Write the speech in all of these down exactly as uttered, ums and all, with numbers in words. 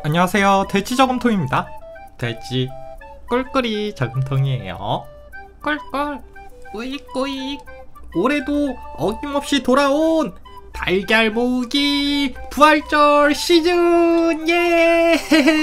안녕하세요, 돼지 저금통입니다. 돼지 꿀꿀이 저금통이에요. 꿀꿀 꾸익꾸익. 올해도 어김없이 돌아온 달걀 모으기 부활절 시즌. 예.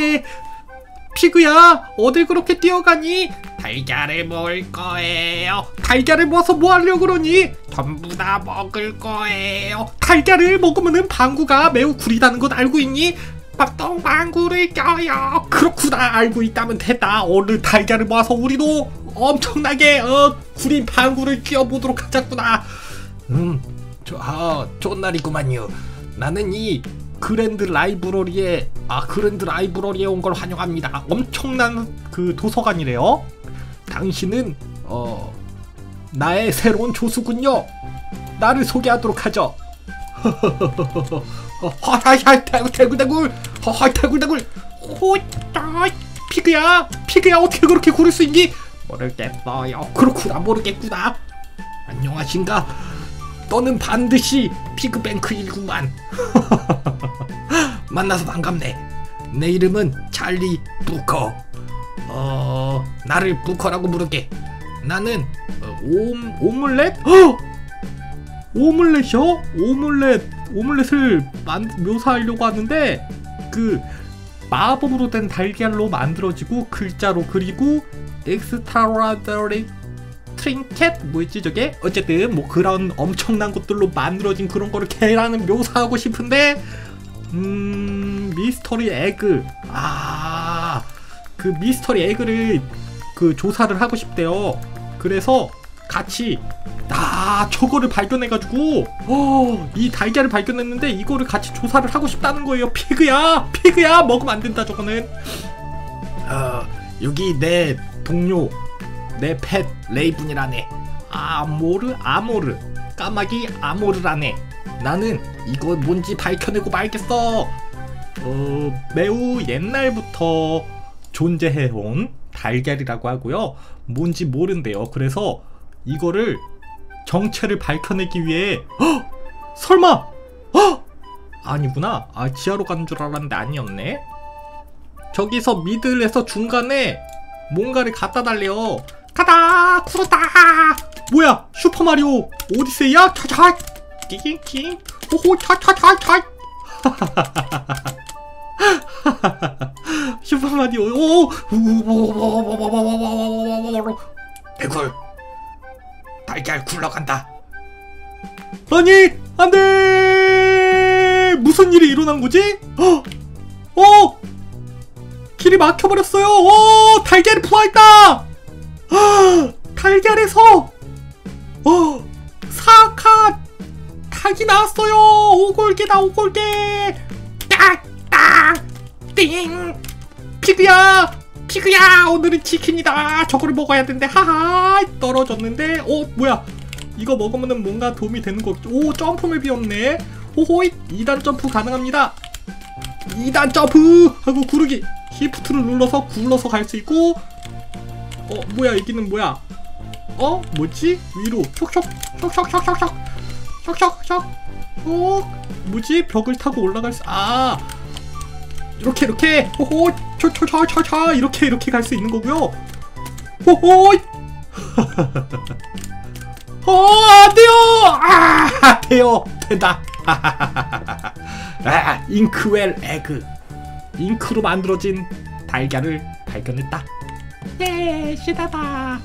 피그야, 어딜 그렇게 뛰어가니? 달걀을 먹을 거예요. 달걀을 모아서 뭐 하려고 그러니? 전부 다 먹을 거예요. 달걀을 먹으면 방구가 매우 구리다는 건 알고 있니? 막똥 방구를 껴요. 그렇구나, 알고 있다면 됐다. 얼른 달걀을 모아서 우리도 엄청나게 어 구린 방구를 끼워보도록 하자꾸나. 음, 저, 아, 좋은 날이구만요. 나는 이 그랜드 라이브러리에 아 그랜드 라이브러리에 온 걸 환영합니다. 엄청난 그 도서관이래요. 당신은 어 나의 새로운 조수군요. 나를 소개하도록 하죠. 허하하 대굴대굴 허하 대굴대굴 호따. 피그야 피그야 어떻게 그렇게 구를 수 있니? 모르겠어요. 그렇구나, 모르겠구나. 안녕하신가? 너는 반드시 피그뱅크일구만. 만나서 반갑네. 내 이름은 찰리 부커. 어 나를 부커라고 부르게. 나는 어, 옴 오믈렛? 어! 오믈렛이요? 오믈렛 오믈렛을 만, 묘사하려고 하는데 그 마법으로 된 달걀로 만들어지고 글자로 그리고 엑스트라더리 트린켓 뭐였지 저게? 어쨌든 뭐 그런 엄청난 것들로 만들어진 그런 거를 계란은 묘사하고 싶은데 음... 미스터리 에그. 아... 그 미스터리 에그를 그 조사를 하고 싶대요. 그래서 같이 아 저거를 발견해가지고 어, 이 달걀을 발견했는데 이거를 같이 조사를 하고 싶다는 거예요. 피그야 피그야 먹으면 안 된다 저거는. 어 여기 내 동료 내 펫 레이븐이라네. 아모르 아모르 까마귀 아모르라네. 나는 이거 뭔지 밝혀내고 말겠어. 어 매우 옛날부터 존재해온 달걀이라고 하고요. 뭔지 모른대요. 그래서 이거를 정체를 밝혀내기 위해 헉! 설마 헉! 아니구나. 아 지하로 가는 줄 알았는데 아니었네. 저기서 미들에서 중간에 뭔가를 갖다 달래요. 가다 쿠르다. 뭐야, 슈퍼마리오 오디세이야? 차차 띵띵 호호 차차차차. 슈퍼마리오 오 대굴 달걀 굴러간다. 아니 안돼. 무슨 일이 일어난 거지? 어, 어 길이 막혀버렸어요. 어 달걀이 부화했다. 어, 달걀에서 어 사카 닭이 나왔어요. 오골개다 오골개. 딱딱 띵. 피그야 피그야 오늘은 치킨이다. 저거를 먹어야 되는데 하하 떨어졌는데. 어 뭐야, 이거 먹으면 뭔가 도움이 되는 거. 오 점프맵이었네. 호호잇 이 단 점프 가능합니다. 이 단 점프 하고 구르기 시프트를 눌러서 굴러서 갈 수 있고. 어 뭐야 여기는 뭐야. 어 뭐지, 위로 촉촉 촉촉촉촉촉 촉촉촉 촉. 뭐지, 벽을 타고 올라갈 수. 아 이렇게 이렇게 호호 초초초초초 이렇게 이렇게 갈 수 있는 거고요. 호호 어 안돼요. 아 돼요 된다. 아 잉크웰 에그. 잉크로 만들어진 달걀을 발견했다. 예 시다다.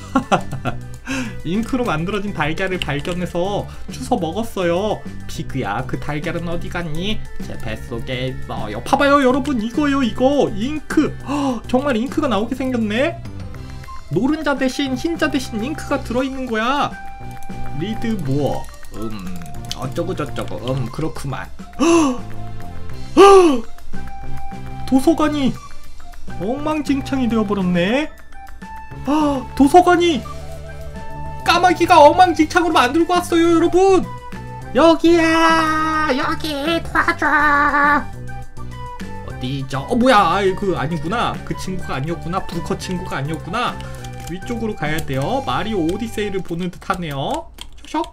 잉크로 만들어진 달걀을 발견해서 주워 먹었어요. 피그야 그 달걀은 어디 갔니? 제 뱃속에 있어요. 봐봐요 여러분, 이거요 이거 잉크. 허, 정말 잉크가 나오게 생겼네. 노른자 대신 흰자 대신 잉크가 들어있는 거야. 리드 모어 음 어쩌고 저쩌고 음 그렇구만. 도서관이 엉망진창이 되어버렸네. 아, 도서관이 까마귀가 엉망진창으로 만들고 왔어요 여러분. 여기야 여기 도와줘. 어디죠? 어 뭐야, 아이, 그 아니구나. 그 친구가 아니었구나. 부커 친구가 아니었구나. 위쪽으로 가야 돼요. 마리오 오디세이를 보는 듯 하네요. 슉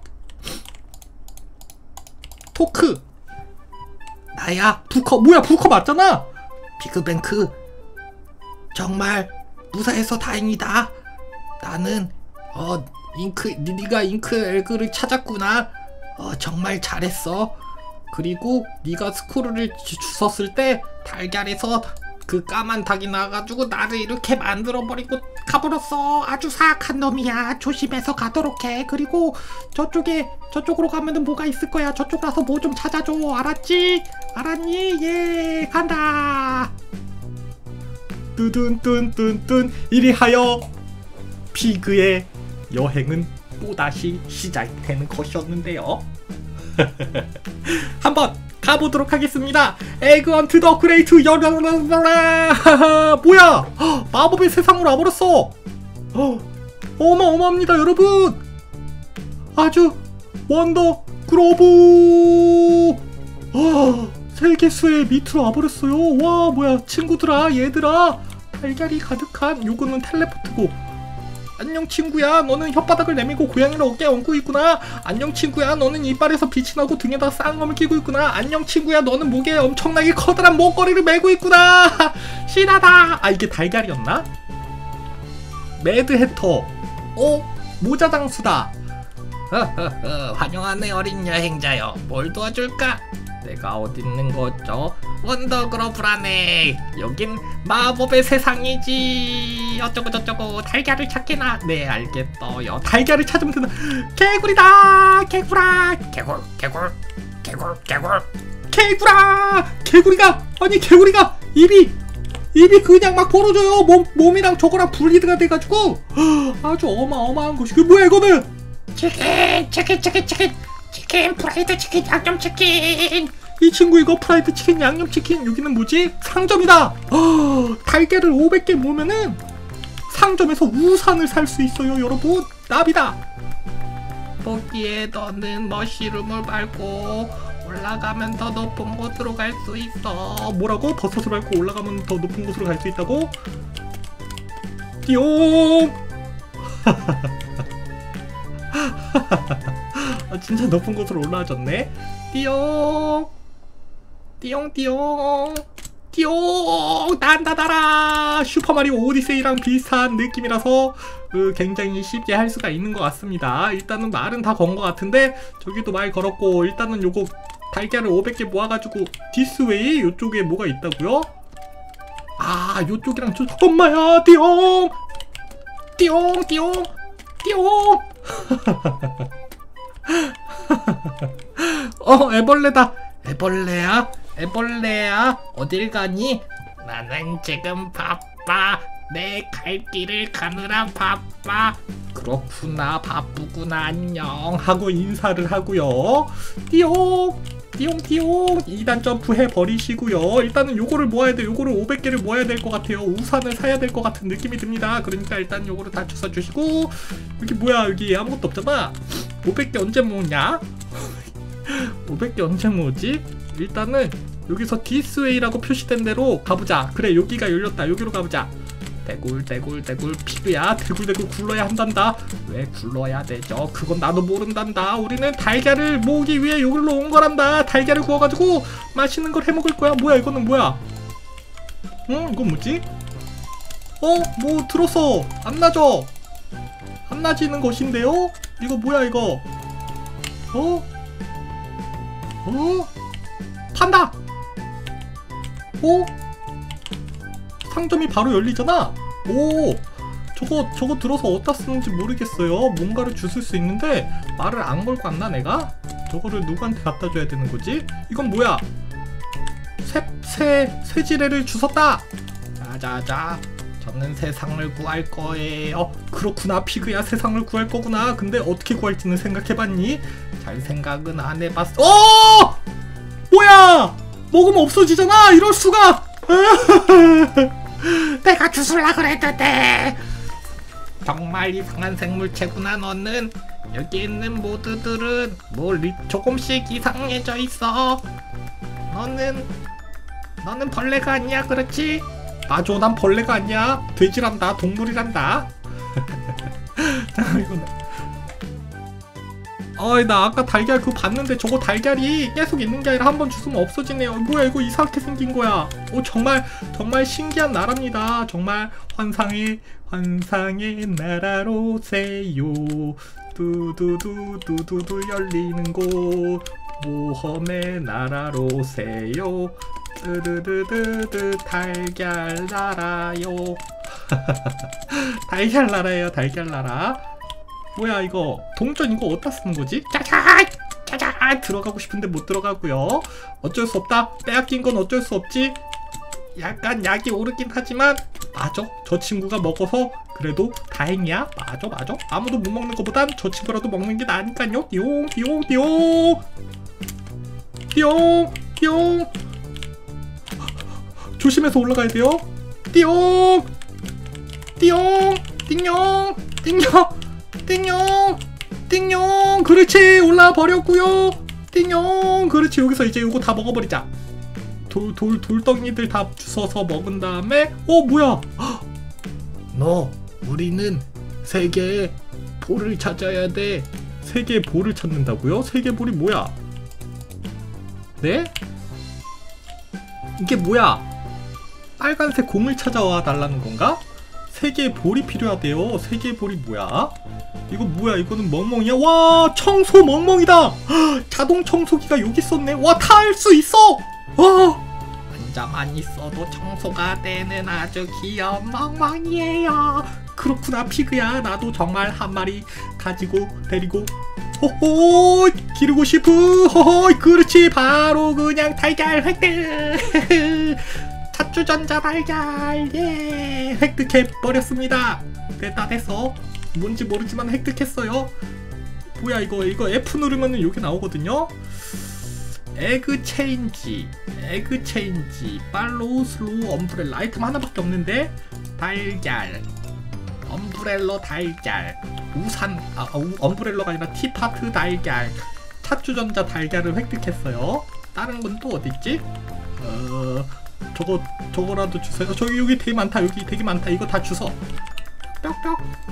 토크 나야 부커. 뭐야 부커 맞잖아. 피그뱅크, 정말 무사해서 다행이다. 나는 어 잉크 네가 잉크 에그를 찾았구나. 어 정말 잘했어. 그리고 네가 스크롤을 주웠을 때 달걀에서 그 까만 닭이 나와가지고 나를 이렇게 만들어버리고 가버렸어. 아주 사악한 놈이야. 조심해서 가도록 해. 그리고 저쪽에 저쪽으로 가면은 뭐가 있을 거야. 저쪽 가서 뭐 좀 찾아줘. 알았지? 알았니? 예, 간다. 뚜둔뚠뚠뚠. 이리하여 피그의 여행은 또다시 시작되는 것이었는데요. 한번 가보도록 하겠습니다. 에그헌트 더 그레이트. 여러분라 뭐야, 마법의 세상으로 와버렸어. 어마어마합니다 여러분. 아주 원더 그로브 세계수의 밑으로 와버렸어요. 와 뭐야 친구들아, 얘들아, 달걀이 가득한 요거는 텔레포트고. 안녕 친구야, 너는 혓바닥을 내밀고 고양이를 어깨에 얹고 있구나. 안녕 친구야, 너는 이빨에서 빛이 나고 등에다 쌍검을 끼고 있구나. 안녕 친구야, 너는 목에 엄청나게 커다란 목걸이를 메고 있구나. 신하다. 아 이게 달걀이었나? 매드해터. 어? 모자장수다. 환영하네 어린 여행자여. 뭘 도와줄까? 내가 어디 있는 거죠? 원더그로브라네. 여긴 마법의 세상이지. 어쩌고 저쩌고 달걀을 찾게나. 네 알겠어요. 달걀을 찾으면 된다. 개구리다. 개구라. 개굴 개굴 개굴 개굴 개구라. 개구리가 아니 개구리가 입이 입이 그냥 막 벌어져요. 몸, 몸이랑 저거랑 분리가 돼가지고 아주 어마어마한 것이. 그 뭐야 이거는? 치킨 치킨 치킨 치킨 치킨 프라이드 치킨 양념치킨. 이 친구 이거 프라이드 치킨 양념치킨. 여기는 뭐지? 상점이다. 어, 달걀을 오백 개 모으면은 상점에서 우산을 살 수 있어요 여러분. 나비다. 거기에 너는 머쉬룸을 밟고 올라가면 더 높은 곳으로 갈 수 있어. 뭐라고? 버섯을 밟고 올라가면 더 높은 곳으로 갈 수 있다고? 띠용. 아, 진짜 높은 곳으로 올라와줬네. 띠용 띠용 띠용 띠용. 난다다라. 슈퍼마리오 오디세이랑 비슷한 느낌이라서 그 굉장히 쉽게 할 수가 있는 것 같습니다. 일단은 말은 다 건 것 같은데 저기도 말 걸었고, 일단은 요거 달걀을 오백 개 모아가지고 디스웨이 요쪽에 뭐가 있다고요? 아 요쪽이랑 저 엄마야. 띠용 띠용 띠용 띠용. 어 애벌레다. 애벌레야? 애벌레야? 어딜 가니? 나는 지금 바빠. 내 갈 길을 가느라 바빠. 그렇구나 바쁘구나 안녕 하고 인사를 하고요. 띠용 띠용 띠용. 이 단 점프 해버리시고요. 일단은 요거를 모아야 돼. 요거를 오백 개를 모아야 될 것 같아요. 우산을 사야 될 것 같은 느낌이 듭니다. 그러니까 일단 요거를 다 주워주시고. 여기 뭐야, 여기 아무것도 없잖아. 오백 개 언제 모으냐? 오백 개 언제 모으지? 일단은 여기서 디스웨이라고 표시된 대로 가보자. 그래 여기가 열렸다. 여기로 가보자. 대굴 대굴 대굴. 피그야 대굴 대굴 굴러야 한단다. 왜 굴러야 되죠? 그건 나도 모른단다. 우리는 달걀을 모으기 위해 여기로 온 거란다. 달걀을 구워가지고 맛있는 걸 해먹을 거야. 뭐야 이거는 뭐야? 응? 이건 뭐지? 어? 뭐 들었어. 안 나죠? 안 나지는 것인데요? 이거 뭐야 이거? 어? 어? 판다! 어? 상점이 바로 열리잖아? 오! 저거 저거 들어서 어디다 쓰는지 모르겠어요. 뭔가를 주실 수 있는데 말을 안 걸고 왔나 내가? 저거를 누구한테 갖다 줘야 되는 거지? 이건 뭐야? 새, 새, 새지레를 주웠다! 자자자, 저는 세상을 구할 거예요. 그렇구나 피그야, 세상을 구할 거구나. 근데 어떻게 구할지는 생각해봤니? 잘 생각은 안 해봤어. 어! 뭐야! 먹으면 없어지잖아! 이럴 수가! 내가 주술라 그랬는데. 정말 이상한 생물체구나 너는. 여기 있는 모두들은 뭐 조금씩 이상해져 있어. 너는 너는 벌레가 아니야, 그렇지? 맞아, 난 벌레가 아니야. 돼지란다, 동물이란다. 이건 어이 나 아까 달걀 그거 봤는데 저거 달걀이 계속 있는 게 아니라 한번 주우면 없어지네요. 뭐야 이거 이상하게 생긴 거야. 오 정말 정말 신기한 나라입니다. 정말 환상의 환상의 나라로 세요. 두두두 두두두 열리는 곳 모험의 나라로 세요. 뜨르르르르 달걀 나라요. 달걀 나라예요. 달걀 나라. 뭐야 이거 동전 이거 어디다 쓰는 거지? 짜잔! 짜잔! 들어가고 싶은데 못 들어가고요. 어쩔 수 없다. 빼앗긴 건 어쩔 수 없지. 약간 약이 오르긴 하지만 맞아. 저 친구가 먹어서 그래도 다행이야. 맞아 맞아. 아무도 못 먹는 것보단 저 친구라도 먹는 게 나으니까요. 띠용 띠용 띠용 띠용 띠용 조심해서 올라가야 돼요. 띠용 띠용 띵용 띵용 띵용 띵용 그렇지 올라와 버렸구요. 띵용 그렇지. 여기서 이제 요거 다 먹어버리자. 돌, 돌, 돌덩이들 다 주워서 먹은 다음에 어 뭐야 너 우리는 세계의 볼을 찾아야 돼. 세계의 볼을 찾는다고요? 세계의 볼이 뭐야? 네? 이게 뭐야? 빨간색 공을 찾아와 달라는 건가? 세계의 볼이 필요하대요. 세계의 볼이 뭐야? 이거 뭐야? 이거는 멍멍이야? 와 청소 멍멍이다. 자동 청소기가 여기 있었네. 와 탈 수 있어. 와 앉아만 있어도 청소가 되는 아주 귀여운 멍멍이에요. 그렇구나 피그야. 나도 정말 한 마리 가지고 데리고 호호 기르고 싶으. 호호 그렇지 바로 그냥 달걀 획득. 차주전자 달걀 예 획득해버렸습니다. 됐다 됐어. 뭔지 모르지만 획득했어요. 뭐야 이거 이거 F 누르면은 여기 나오거든요. 에그 체인지 에그 체인지 팔로우 슬로우 엄브렐라 아이템 하나밖에 없는데 달걀 엄브렐러 달걀 우산 아 우, 엄브렐러가 아니라 티파트 달걀 차주전자 달걀을 획득했어요. 다른 건 또 어딨지? 어... 저거 저거라도 주세요. 저기 여기 되게 많다. 여기 되게 많다. 이거 다 주워. 뿅뿅.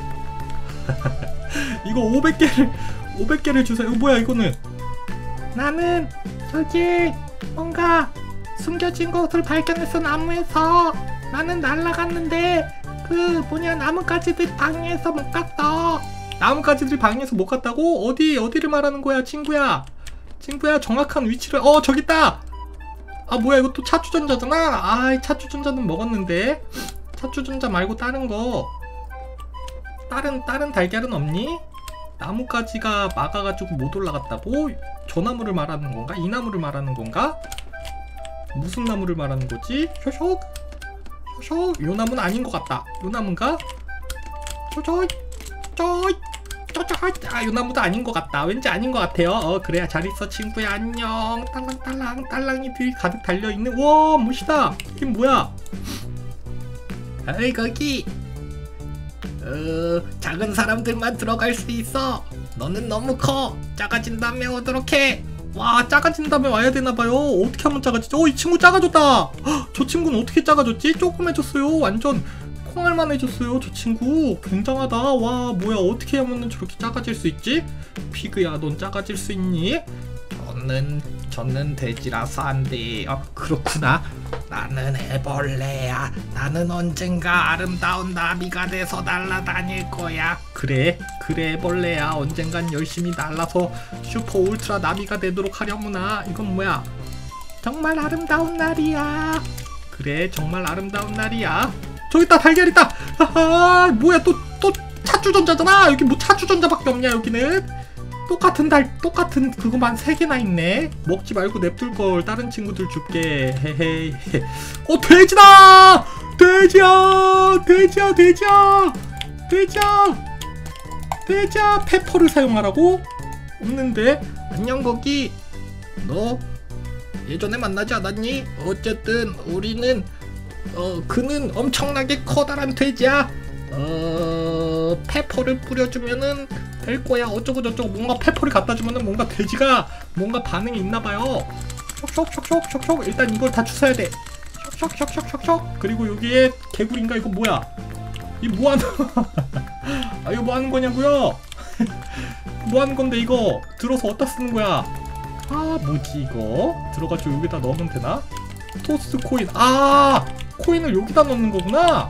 이거 오백 개를 오백 개를 주세요. 이거 뭐야 이거는? 나는 저기 뭔가 숨겨진 것을 발견했어. 나무에서. 나는 날아갔는데 그 뭐냐 나뭇가지들 방해해서 못 갔어. 나뭇가지들 방해해서 못 갔다고? 어디 어디를 말하는 거야 친구야? 친구야 정확한 위치를 어 저기 있다. 아 뭐야 이거 또 차주전자잖아. 아이 차주전자는 먹었는데 차주전자 말고 다른 거 다른 다른 달걀은 없니? 나뭇가지가 막아가지고 못 올라갔다고? 저 나무를 말하는 건가? 이 나무를 말하는 건가? 무슨 나무를 말하는 거지? 쇼쇼 쇼쇼 요 나무는 아닌 것 같다. 요 나무인가? 쇼쇼 쪼이 아, 요 나무도 아닌 것 같다. 왠지 아닌 것 같아요. 어, 그래야 잘 있어, 친구야. 안녕. 딸랑딸랑, 딸랑이들이 가득 달려있는. 와, 멋있다. 이게 뭐야? 어이, 거기. 어, 작은 사람들만 들어갈 수 있어. 너는 너무 커. 작아진 다음에 오도록 해. 와, 작아진 다음에 와야 되나봐요. 어떻게 하면 작아지지? 어, 이 친구 작아졌다. 헉, 저 친구는 어떻게 작아졌지? 조그매졌어요. 완전. 콩알만 해줬어요. 저 친구 굉장하다. 와 뭐야 어떻게 하면 저렇게 작아질 수 있지? 피그야 넌 작아질 수 있니? 저는 저는 돼지라서 안돼. 어 그렇구나. 나는 애벌레야. 나는 언젠가 아름다운 나비가 돼서 날아다닐 거야. 그래 그래 애벌레야. 언젠간 열심히 날아서 슈퍼 울트라 나비가 되도록 하려무나. 이건 뭐야? 정말 아름다운 날이야. 그래 정말 아름다운 날이야. 저기 있다 달걀 있다. 하하 뭐야 또 또 차주전자잖아. 여기 뭐 차주전자밖에 없냐 여기는. 똑같은 달 똑같은 그거만 세 개나 있네. 먹지 말고 냅둘걸. 다른 친구들 줄게. 헤헤. 어 돼지다. 돼지야 돼지야 돼지야 돼지야 돼지야. 페퍼를 사용하라고? 없는데. 안녕 거기. 너 예전에 만나지 않았니? 어쨌든 우리는 어 그는 엄청나게 커다란 돼지야. 어 페퍼를 뿌려주면은 될 거야. 어쩌고 저쩌고 뭔가 페퍼를 갖다 주면은 뭔가 돼지가 뭔가 반응이 있나봐요. 쇽쇽쇽쇽쇽. 일단 이걸 다 주워야 돼. 쇽쇽쇽쇽쇽. 그리고 여기에 개구리인가 이거 뭐야? 이 뭐하는? 아 이거 뭐하는 거냐고요? 뭐하는 건데 이거 들어서 어디다 쓰는 거야? 아 뭐지 이거 들어가지고 여기다 넣으면 되나? 토스 코인. 아 코인을 여기다 넣는 거구나.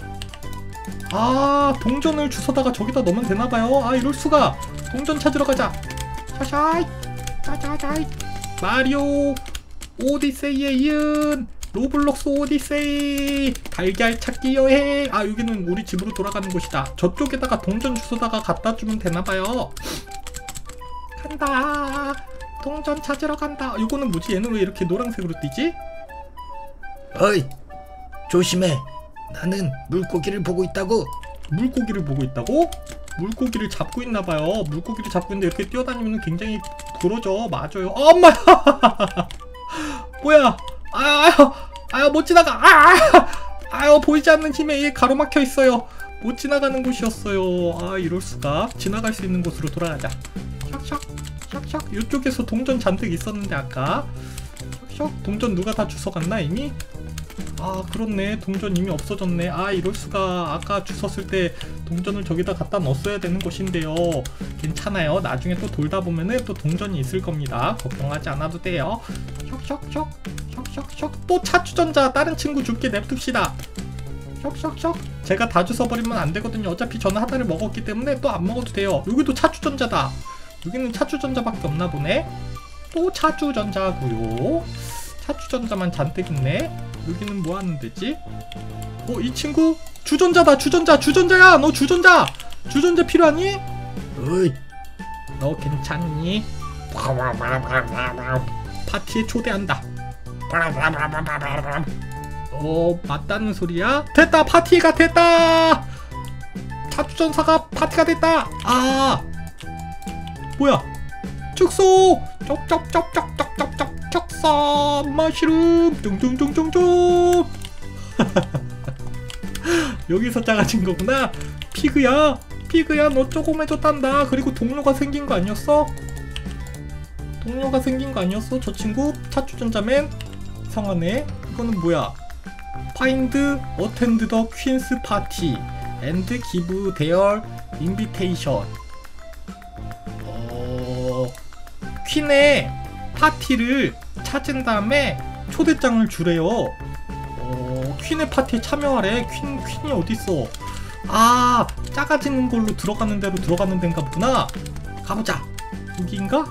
아 동전을 주워다가 저기다 넣으면 되나봐요. 아 이럴수가. 동전 찾으러 가자. 샤샤이 짜자자이. 마리오 오디세이에 이은 로블록스 오디세이 달걀 찾기 여행. 아 여기는 우리 집으로 돌아가는 곳이다. 저쪽에다가 동전 주워다가 갖다 주면 되나봐요. 간다. 동전 찾으러 간다. 이거는 뭐지? 얘는 왜 이렇게 노란색으로 뛰지? 어이 조심해. 나는 물고기를 보고 있다고. 물고기를 보고 있다고? 물고기를 잡고 있나봐요. 물고기를 잡고 있는데 이렇게 뛰어다니면 굉장히 부러져. 맞아요. 어, 엄마야. 뭐야. 아유 아유 아유 못 지나가. 아유 아유 보이지 않는 힘에 얘 가로막혀 있어요. 못 지나가는 곳이었어요. 아 이럴수가. 지나갈 수 있는 곳으로 돌아가자. 샥샥 샥샥. 이쪽에서 동전 잔뜩 있었는데 아까. 샥샥. 동전 누가 다 주워갔나 이미? 아 그렇네. 동전 이미 없어졌네. 아 이럴수가. 아까 주웠을 때 동전을 저기다 갖다 넣었어야 되는 곳인데요. 괜찮아요. 나중에 또 돌다 보면은 또 동전이 있을 겁니다. 걱정하지 않아도 돼요. 슉슉슉 슉슉슉. 또 차주전자 다른 친구 줄게 냅둡시다. 슉슉슉. 제가 다 주워버리면 안 되거든요. 어차피 저는 하나를 먹었기 때문에 또 안 먹어도 돼요. 여기도 차주전자다. 여기는 차주전자밖에 없나 보네. 또 차주전자고요. 차주전자만 잔뜩 있네. 여기는 뭐 하는 데지? 어, 이 친구? 주전자다. 주전자. 주전자야. 너 주전자. 주전자 필요하니? 어이 너 괜찮니? 파티에 초대한다. 어, 맞다는 소리야? 됐다. 파티가 됐다. 차주전사가 파티가 됐다. 아 뭐야? 축소. 쪽쪽쪽쪽쪽쪽쪽 척사 마시룸 뚱뚱뚱뚱뚱. 여기서 작아진 거구나. 피그야 피그야 너 조그매졌단다. 그리고 동료가 생긴 거 아니었어? 동료가 생긴 거 아니었어? 저 친구 차주전자맨 이상하네. 이거는 뭐야? Find attend the Queen's party and give their invitation. 어... 퀸의 파티를 찾은 다음에 초대장을 주래요. 어... 퀸의 파티에 참여하래. 퀸, 퀸이 어딨어? 아 작아지는 걸로 들어가는 대로 들어가는 데인가 보구나. 가보자. 여기인가?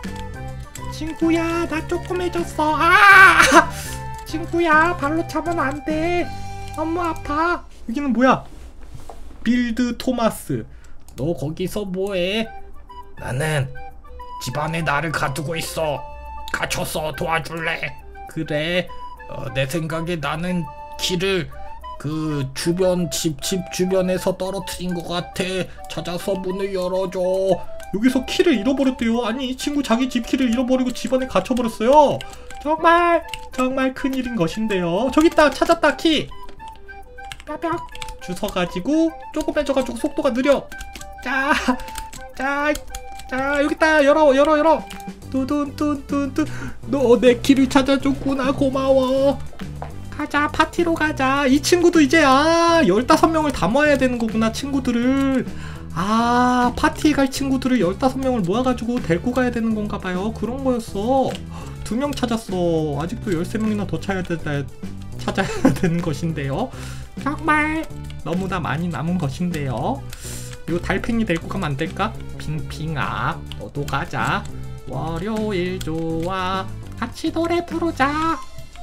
친구야 나 조그매졌어. 아 친구야 발로 차면 안돼. 너무 아파. 여기는 뭐야? 빌드 토마스. 너 거기서 뭐해? 나는 집안에 나를 가두고 있어. 갇혔어. 도와줄래? 그래. 어, 내 생각에 나는 키를 그 주변 집, 집 주변에서 떨어뜨린 것 같아. 찾아서 문을 열어줘. 여기서 키를 잃어버렸대요. 아니 이 친구 자기 집 키를 잃어버리고 집안에 갇혀버렸어요. 정말 정말 큰일인 것인데요. 저기 있다. 찾았다. 키 뼈뼈 주워가지고 조그매져가지고 속도가 느려. 자, 자, 자 여기 있다. 열어 열어 열어. 뚜둔뚜둔뚜. 너 내 키를 찾아줬구나. 고마워. 가자. 파티로 가자. 이 친구도 이제 아 열다섯 명을 다 모아야 되는 거구나. 친구들을. 아 파티에 갈 친구들을 열다섯 명을 모아가지고 데리고 가야 되는 건가봐요. 그런 거였어. 두 명 찾았어. 아직도 열세 명이나 더 찾아야, 되, 찾아야 되는 것인데요. 정말 너무나 많이 남은 것인데요. 요 달팽이 데리고 가면 안 될까? 핑핑아 너도 가자. 월요일 좋아. 같이 노래 부르자.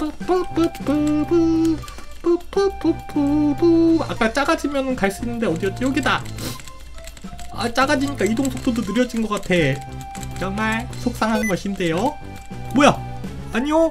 뿌뿌뿌뿌뿌 뿌뿌뿌뿌뿌. 아까 작아지면 갈 수 있는데 어디였지? 여기다. 아 작아지니까 이동 속도도 느려진 것 같아. 정말 속상한 것인데요. 뭐야? 아니요.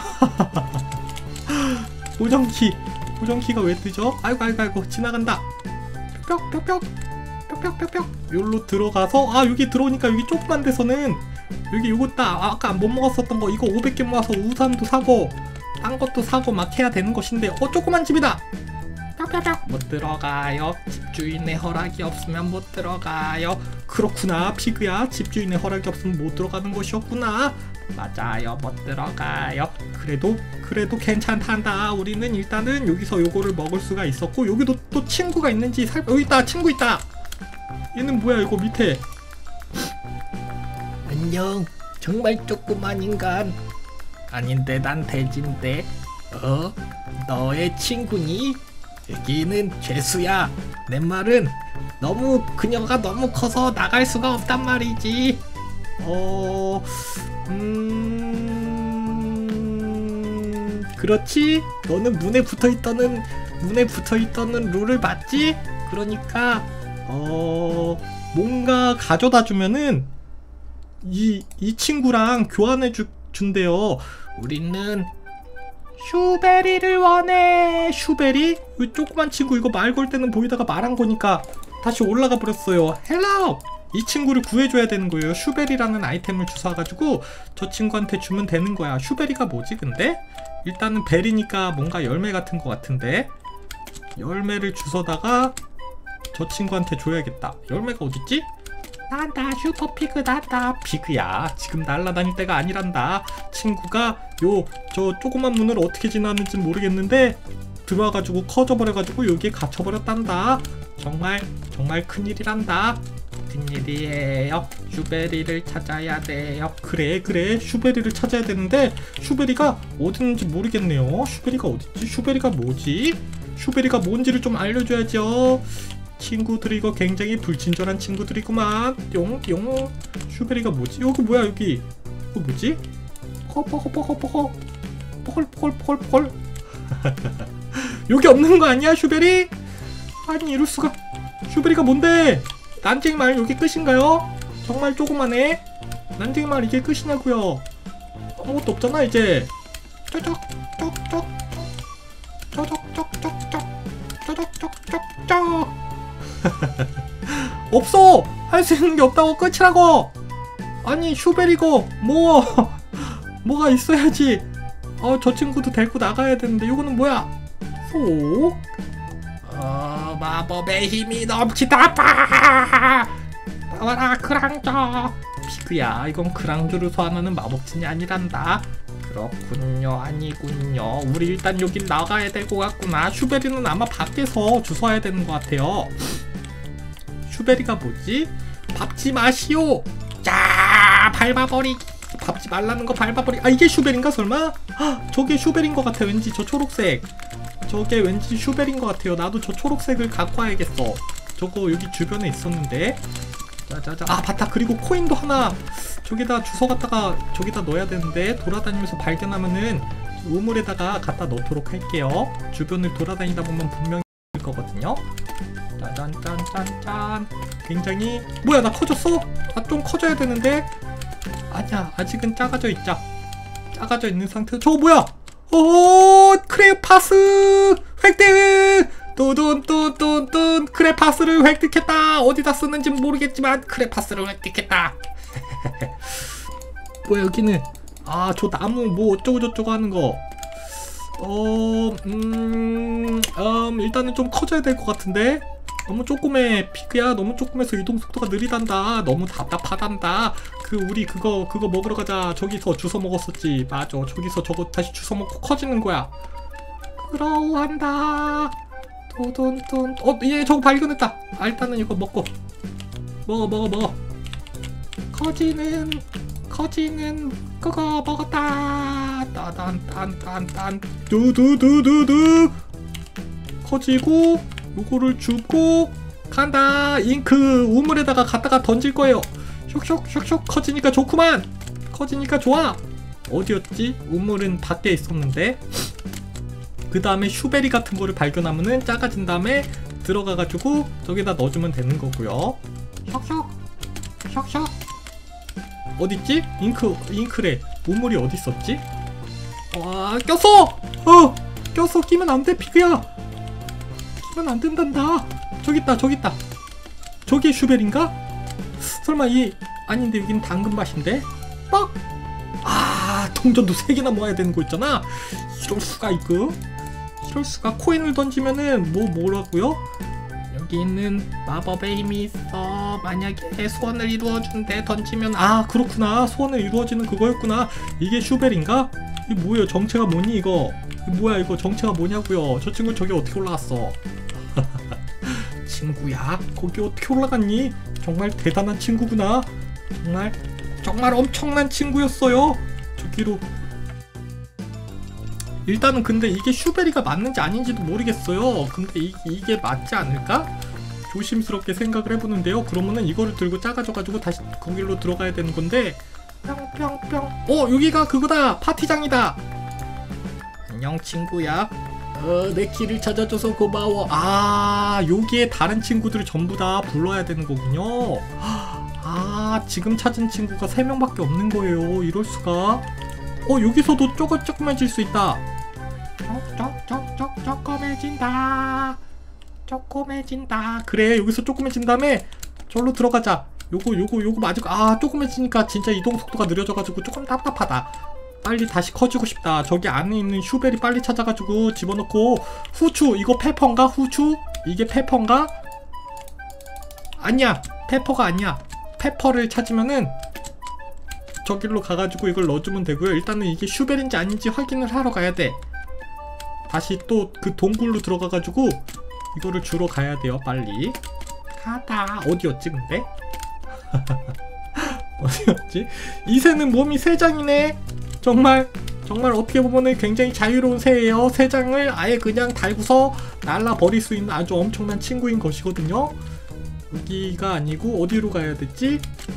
보정키 보정키가 왜 뜨죠? 아이고 아이고 아이고 지나간다. 뿅뿅뿅뿅 뿅뿅뿅뿅. 여기로 들어가서 아 여기 들어오니까 여기 조그만 데서는 여기 요거 딱 아까 못 먹었었던 거 이거 오백 개 모아서 우산도 사고 딴 것도 사고 막 해야 되는 것인데 어 조그만 집이다. 뿅뿅뿅. 못 들어가요. 집주인의 허락이 없으면 못 들어가요. 그렇구나 피그야. 집주인의 허락이 없으면 못 들어가는 것이었구나. 맞아요. 못 들어가요. 그래도 그래도 괜찮단다. 우리는 일단은 여기서 요거를 먹을 수가 있었고 여기도 또 친구가 있는지 살 여기 있다. 친구 있다. 얘는 뭐야 이거 밑에 안녕. 정말 조그만 인간. 아닌데 난 돼지인데. 어? 너의 친구니? 여기는 죄수야. 내 말은 너무 그녀가 너무 커서 나갈 수가 없단 말이지. 어... 음... 그렇지? 너는 문에 붙어있다는 문에 붙어있다는 룰을 맞지? 그러니까 어... 뭔가 가져다 주면은 이, 이 친구랑 교환해 주, 준대요. 우리는 슈베리를 원해. 슈베리? 이 조그만 친구 이거 말 걸 때는 보이다가 말한 거니까 다시 올라가 버렸어요. 헬로! 이 친구를 구해줘야 되는 거예요. 슈베리라는 아이템을 주워가지고 저 친구한테 주면 되는 거야. 슈베리가 뭐지 근데? 일단은 베리니까 뭔가 열매 같은 거 같은데 열매를 주워다가 저 친구한테 줘야겠다. 열매가 어딨지? 난다 슈퍼피그 난다. 피그야 지금 날아다닐 때가 아니란다. 친구가 요 저 조그만 문을 어떻게 지나는지 모르겠는데 들어와가지고 커져버려가지고 여기에 갇혀버렸단다. 정말 정말 큰일이란다. 무슨 일이에요? 슈베리를 찾아야 돼요. 그래 그래 슈베리를 찾아야 되는데 슈베리가 어딨는지 모르겠네요. 슈베리가 어딨지? 슈베리가 뭐지? 슈베리가 뭔지를 좀 알려줘야죠. 친구들이 이거 굉장히 불친절한 친구들이구만. 뿅뿅. 슈베리가 뭐지? 여기 뭐야 여기? 이거 뭐지? 허퍼허퍼허퍼허 펄펄펄펄펄 여기 없는 거 아니야 슈베리? 아니 이럴수가. 슈베리가 뭔데? 난쟁이말 여기 끝인가요? 정말 조그마네. 난쟁이말 이게 끝이냐고요? 아무것도 없잖아 이제. 쪼적 쩍쩍 쪼적 쩍쩍쩍 쪼적 쩍쩍쩍 없어! 할 수 있는 게 없다고. 끝이라고. 아니 슈베리고 뭐 뭐가 있어야지. 어 저 친구도 데리고 나가야 되는데 이거는 뭐야? 소? 어, 마법의 힘이 넘치다. 빠! 나와라 크랑저. 피그야 이건 크랑저를 소환하는 마법진이 아니란다. 그렇군요. 아니군요. 우리 일단 여긴 나가야 될 것 같구나. 슈베리는 아마 밖에서 주워야 되는 것 같아요. 슈베리가 뭐지? 밟지 마시오. 자 밟아버리. 밟지 말라는 거 밟아버리. 아 이게 슈베리인가 설마? 헉, 저게 슈베리인 것 같아. 왠지 저 초록색 저게 왠지 슈베리인 것 같아요. 나도 저 초록색을 갖고 와야겠어. 저거 여기 주변에 있었는데. 자자자. 아 맞다. 그리고 코인도 하나 저기다 주워 갖다가 저기다 넣어야 되는데 돌아다니면서 발견하면은 우물에다가 갖다 넣도록 할게요. 주변을 돌아다니다 보면 분명히 있을 거거든요. 짠짠짠짠. 굉장히 뭐야 나 커졌어? 아 좀 커져야 되는데. 아니야 아직은 작아져 있자. 작아져 있는 상태. 저거 뭐야? 오 크레파스 획득. 뚜둔뚜둔뚜 크레파스를 획득했다. 어디다 쓰는지 모르겠지만 크레파스를 획득했다. 뭐야 여기는. 아 저 나무 뭐 어쩌고저쩌고 하는 거. 어... 음... 음... 일단은 좀 커져야 될 것 같은데. 너무 조그매. 피그야 너무 조그매서 이동 속도가 느리단다. 너무 답답하단다. 그 우리 그거 그거 먹으러 가자. 저기서 주워 먹었었지. 맞아 저기서 저거 다시 주워 먹고 커지는 거야. 그러한다. 도돈돈. 어, 얘 저거 발견했다. 아, 일단은 이거 먹고. 먹어, 먹어, 먹어. 커지는, 커지는, 그거 먹었다. 따단딴딴딴. 두두두두두. 커지고, 요거를 주고, 간다. 잉크 우물에다가 갖다가 던질 거예요. 슉슉, 슉슉. 커지니까 좋구만. 커지니까 좋아. 어디였지? 우물은 밖에 있었는데. 그 다음에 슈베리 같은 거를 발견하면은 작아진 다음에 들어가가지고 저기다 넣어주면 되는 거고요. 샥샥 샥샥. 어딨지? 잉크 잉크래. 우물이 어딨었지? 와 꼈어! 어! 꼈어. 끼면 안돼 피그야. 끼면 안된단다. 저기있다 저기있다. 저게 슈베리인가? 설마 이 아닌데 여긴 당근밭인데? 뻑! 아 동전도 세 개나 모아야 되는 거 있잖아. 이럴수가 이거. 이럴수가. 코인을 던지면은 뭐 뭐라고요? 여기 있는 마법의 힘이 있어. 만약에 소원을 이루어준대 던지면. 아 그렇구나. 소원을 이루어지는 그거였구나. 이게 슈벨인가? 이게 뭐예요? 정체가 뭐니 이거? 이거 뭐야 이거 정체가 뭐냐고요? 저 친구 저기 어떻게 올라갔어? 친구야 거기 어떻게 올라갔니? 정말 대단한 친구구나. 정말 정말 엄청난 친구였어요. 저기로. 일단은 근데 이게 슈베리가 맞는지 아닌지도 모르겠어요. 근데 이, 이게 맞지 않을까? 조심스럽게 생각을 해보는데요. 그러면은 이거를 들고 작아져가지고 다시 거기로 들어가야 되는 건데. 뿅뿅뿅. 어, 여기가 그거다. 파티장이다. 안녕 친구야. 어, 내 길을 찾아줘서 고마워. 아, 여기에 다른 친구들을 전부 다 불러야 되는 거군요. 아, 지금 찾은 친구가 세 명밖에 없는 거예요. 이럴 수가. 어, 여기서도 조금 조그매질 수 있다. 쪽쪽쪽쪽 조그매진다. 조그매진다. 그래, 여기서 조그매진 다음에 저로 들어가자. 요거 요거 요거 맞을 거. 아, 조그매지니까 진짜 이동 속도가 느려져가지고 조금 답답하다. 빨리 다시 커지고 싶다. 저기 안에 있는 슈베리 빨리 찾아가지고 집어넣고. 후추, 이거 페퍼인가? 후추? 이게 페퍼인가? 아니야, 페퍼가 아니야. 페퍼를 찾으면은 저길로 가가지고 이걸 넣어주면 되고요. 일단은 이게 슈베리인지 아닌지 확인을 하러 가야 돼. 다시 또 그 동굴로 들어가가지고 이거를 주러 가야 돼요. 빨리 가다. 어디였지 근데? 어디였지? 이 새는 몸이 세 장이네. 정말 정말 어떻게 보면은 굉장히 자유로운 새예요. 세 장을 아예 그냥 달고서 날라버릴 수 있는 아주 엄청난 친구인 것이거든요. 여기가 아니고 어디로 가야 됐지?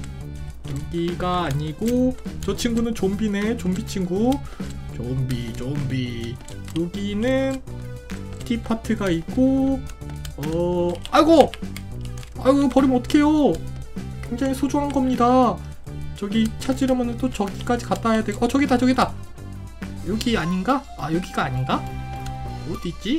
여기가 아니고 저 친구는 좀비네. 좀비 친구. 좀비 좀비. 여기는 티파트가 있고. 어... 아이고! 아이고 이거 버리면 어떡해요. 굉장히 소중한 겁니다. 저기 찾으려면 또 저기까지 갔다 와야 되고. 어, 저기다 저기다. 여기 아닌가? 아, 여기가 아닌가? 어디있지?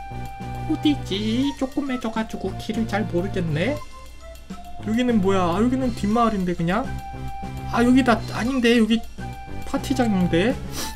어디있지? 조그매져가지고 길을 잘 모르겠네. 여기는 뭐야? 아, 여기는 뒷마을인데 그냥? 아, 여기다. 아닌데 여기 파티장인데?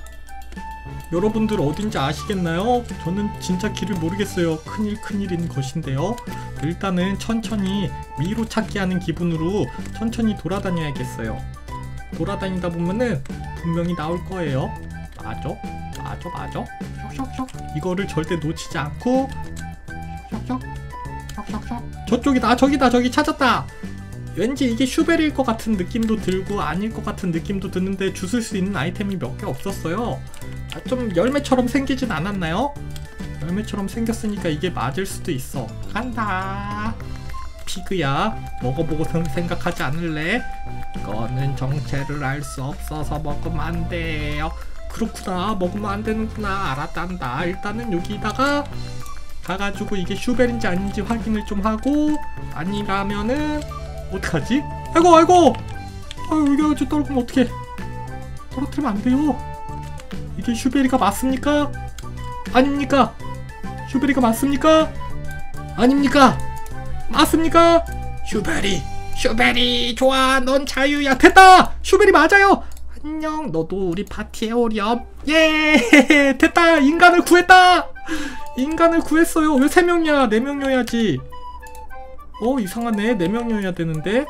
여러분들 어딘지 아시겠나요? 저는 진짜 길을 모르겠어요. 큰일 큰일인 것인데요. 일단은 천천히 위로 찾기 하는 기분으로 천천히 돌아다녀야겠어요. 돌아다니다 보면은 분명히 나올 거예요. 맞아? 맞아 맞아? 쇽쇽쇽. 이거를 절대 놓치지 않고 쇽쇽 쇽쇽. 저쪽이다. 저기다. 저기 찾았다. 왠지 이게 슈베리일 것 같은 느낌도 들고 아닐 것 같은 느낌도 드는데 주술 수 있는 아이템이 몇 개 없었어요. 아, 좀 열매처럼 생기진 않았나요? 열매처럼 생겼으니까 이게 맞을 수도 있어. 간다. 피그야, 먹어보고 생각하지 않을래? 이거는 정체를 알 수 없어서 먹으면 안 돼요. 그렇구나. 먹으면 안 되는구나. 알았단다. 일단은 여기다가 가가지고 이게 슈베리인지 아닌지 확인을 좀 하고, 아니라면은 어떡하지? 아이고 아이고! 아유, 여기 가지고 떨구면 어떡해. 떨어뜨리면 안 돼요. 이게 슈베리가 맞습니까? 아닙니까? 슈베리가 맞습니까? 아닙니까? 맞습니까? 슈베리! 슈베리! 좋아! 넌 자유야! 됐다! 슈베리 맞아요! 안녕! 너도 우리 파티에 오렴! 예! 됐다! 인간을 구했다! 인간을 구했어요! 왜 세 명이야? 네 명이어야지. 어, 이상하네. 네 명이어야 되는데.